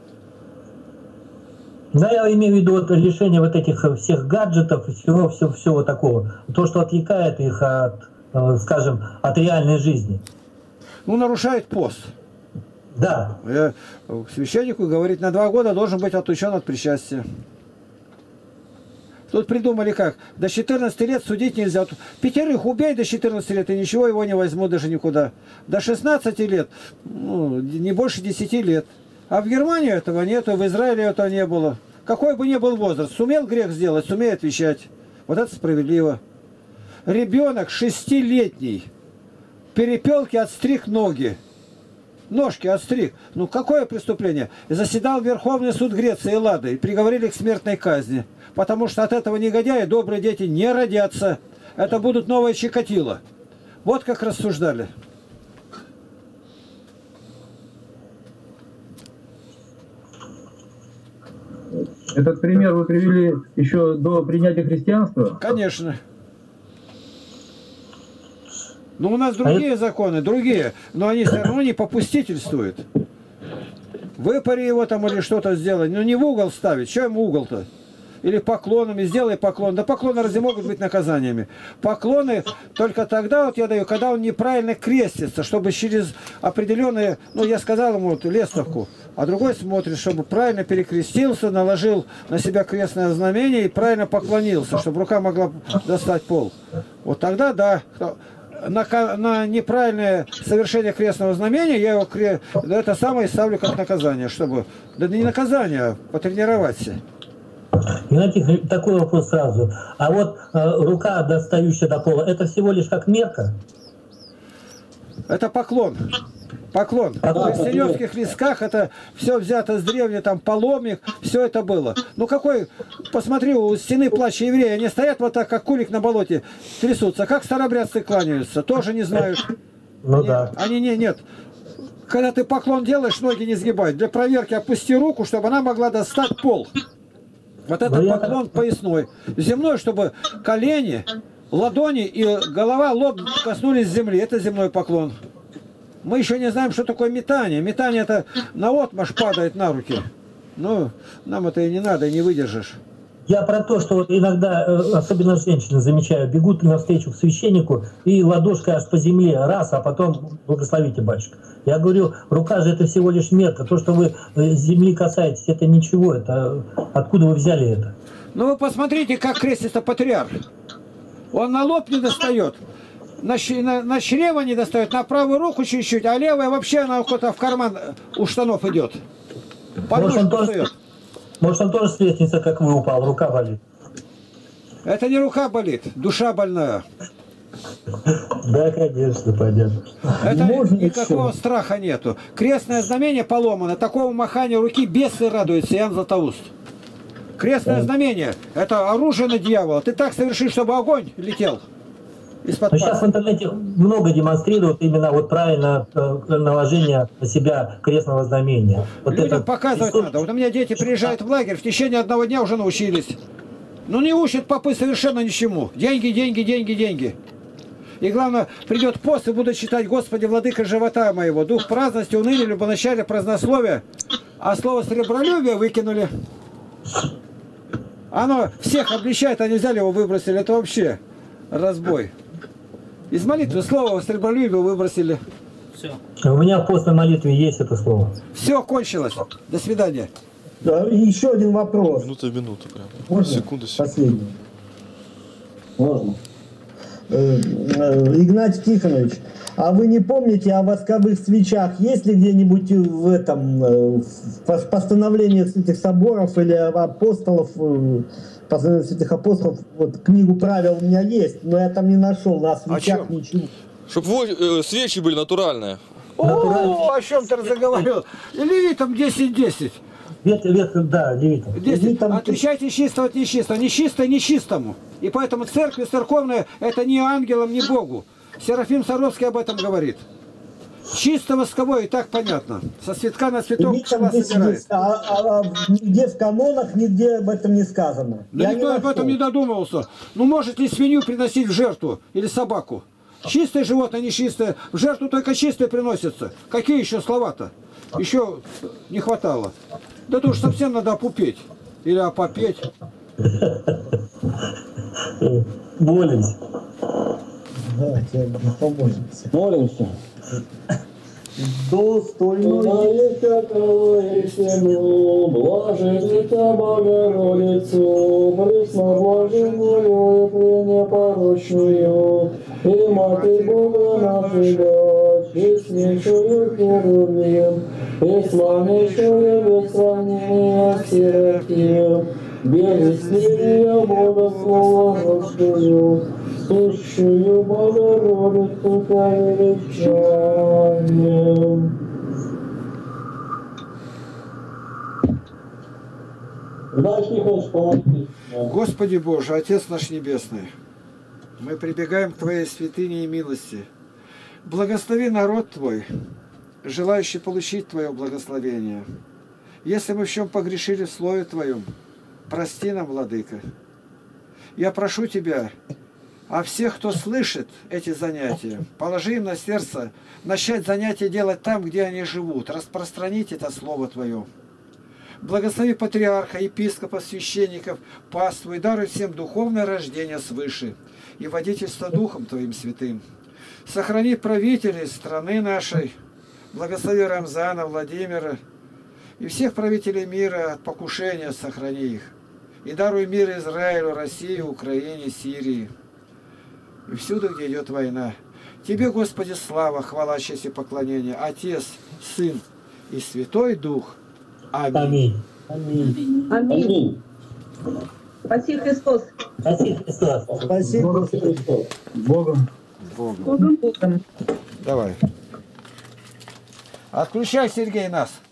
Да, я имею в виду вот лишение вот этих всех гаджетов и всего такого. То, что отвлекает их от, скажем, от реальной жизни. Ну, нарушает пост. Да. Я к священнику говорить, на 2 года должен быть отлучен от причастия. Тут придумали как, до 14 лет судить нельзя. 5 убей до 14 лет, и ничего его не возьму даже никуда. До 16 лет, ну, не больше 10 лет. А в Германии этого нету, в Израиле этого не было. Какой бы ни был возраст, сумел грех сделать, сумей отвечать. Вот это справедливо. Ребенок 6-летний, перепелки отстриг ноги. Ножки отстриг. Ну какое преступление? Заседал Верховный суд Греции Эллады и приговорили к смертной казни. Потому что от этого негодяя добрые дети не родятся. Это будут новые Чикатило. Вот как рассуждали. Этот пример вы привели еще до принятия христианства? Конечно. Но у нас другие законы, другие. Но они все равно не попустительствуют. Выпари его там или что-то сделать. Ну не в угол ставить. Что ему угол-то? Или поклонами, сделай поклон. Да поклоны разве могут быть наказаниями? Поклоны только тогда, вот я даю, когда он неправильно крестится, чтобы через определенные, ну я сказал ему вот лестовку, а другой смотрит, чтобы правильно перекрестился, наложил на себя крестное знамение и правильно поклонился, чтобы рука могла достать пол. Вот тогда да. На неправильное совершение крестного знамения я его это самое ставлю как наказание, чтобы, да не наказание, а потренироваться. Игнатий, такой вопрос сразу. А вот рука, достающая до пола, это всего лишь как мерка? Это поклон. Поклон. В христианских лесках это все взято с древней, там паломник, все это было. Ну какой, посмотри, у стены плача еврея, они стоят вот так, как кулик на болоте, трясутся. Как старообрядцы кланяются, тоже не знают. Ну нет, да. Они нет. Когда ты поклон делаешь, ноги не сгибают. Для проверки опусти руку, чтобы она могла достать пол. Вот это поклон поясной. Земной, чтобы колени, ладони и голова, лоб коснулись земли. Это земной поклон. Мы еще не знаем, что такое метание. Метание это наотмашь падает на руки. Ну, нам это и не надо, и не выдержишь. Я про то, что вот иногда, особенно женщины, замечаю, бегут навстречу к священнику и ладошкой аж по земле раз, а потом благословите, батюшка. Я говорю, рука же это всего лишь мерка. То, что вы земли касаетесь, это ничего. Это откуда вы взяли это? Ну вы посмотрите, как крестится патриарх. Он на лоб не достает. На чрево не достает, на правую руку чуть-чуть, а левая вообще она куда-то в карман у штанов идет. Может он тоже с лестницы, как вы, упал, рука болит? Это не рука болит, душа больная. Да, конечно, понятно. Это никакого страха нету. Крестное знамение поломано, такому маханию руки бесы радуются, Иоанн Златоуст. Крестное знамение, это оружие на дьявола. Ты так совершишь, чтобы огонь летел. Но сейчас в интернете много демонстрируют именно вот правильно наложение на себя крестного знамения. Вот людям это... показывать надо. Вот у меня дети приезжают в лагерь, в течение 1 дня уже научились. Ну не учат попы совершенно ничему. Деньги, деньги, деньги, деньги. И главное, придет пост и буду читать: Господи, владыка живота моего, дух праздности, уныния, любоначалия, празднословия. А слово сребролюбие выкинули. Оно всех обличает, они взяли его, выбросили. Это вообще разбой. Из молитвы слово сребролюбие выбросили. Все. У меня в постной молитве есть это слово. Все, кончилось. До свидания. Да, и еще один вопрос. Минута прям. Можно? Секунда. Последний. Можно? Игнатий Тихонович, а вы не помните о восковых свечах? Есть ли где-нибудь в этом в постановлениях святых соборов или апостолов, постановлениях святых апостолов? Вот книгу правил у меня есть, но я там не нашел на свечах ничего. Чтобы свечи были натуральные. О, о чем ты разговаривал? Левитам 10:10. Да, Левитам. Отличайте чистого от нечистого. Нечистое нечистому. И поэтому церковь церковная — это не ангелам, не Богу. Серафим Саровский об этом говорит. Чисто восковое, и так понятно. Со цветка на цветок пчела собирает. Нигде в канонах, нигде об этом не сказано. Да никто об этом не додумывался. Ну может ли свинью приносить в жертву или собаку? Чистое животное, нечистое. В жертву только чистое приносится. Какие еще слова-то? Еще не хватало. Да то уж совсем надо опупеть. Или опопеть. Молимся. Давайте помолимся. Молимся. Достойную истину, блаженница Богородицу, пресноблаженную и пренепорочную, и Матерь Бога нашего, честнейшую Херувим, и славнейшую без сравнения Серафим, без истерия Бога Слова рождую, сущую Богородицу величаем. Господи Боже, Отец наш Небесный, мы прибегаем к Твоей святыне и милости. Благослови народ Твой, желающий получить Твое благословение. Если мы в чем погрешили в Слове Твоем, прости нам, Владыка. Я прошу Тебя, а всех, кто слышит эти занятия, положи им на сердце начать занятия делать там, где они живут, распространить это Слово Твое. Благослови патриарха, епископов, священников, паству и даруй всем духовное рождение свыше и водительство Духом Твоим святым. Сохрани правителей страны нашей, благослови Рамзана, Владимира и всех правителей мира от покушения сохрани их. И даруй мир Израилю, России, Украине, Сирии. И всюду, где идет война. Тебе, Господи, слава, хвала, честь и поклонение. Отец, Сын и Святой Дух. Аминь. Аминь. Аминь. Спаси Христос. Спаси Христос. Спасибо. Богом. Богом. Богом. Давай. Отключай, Сергей, нас.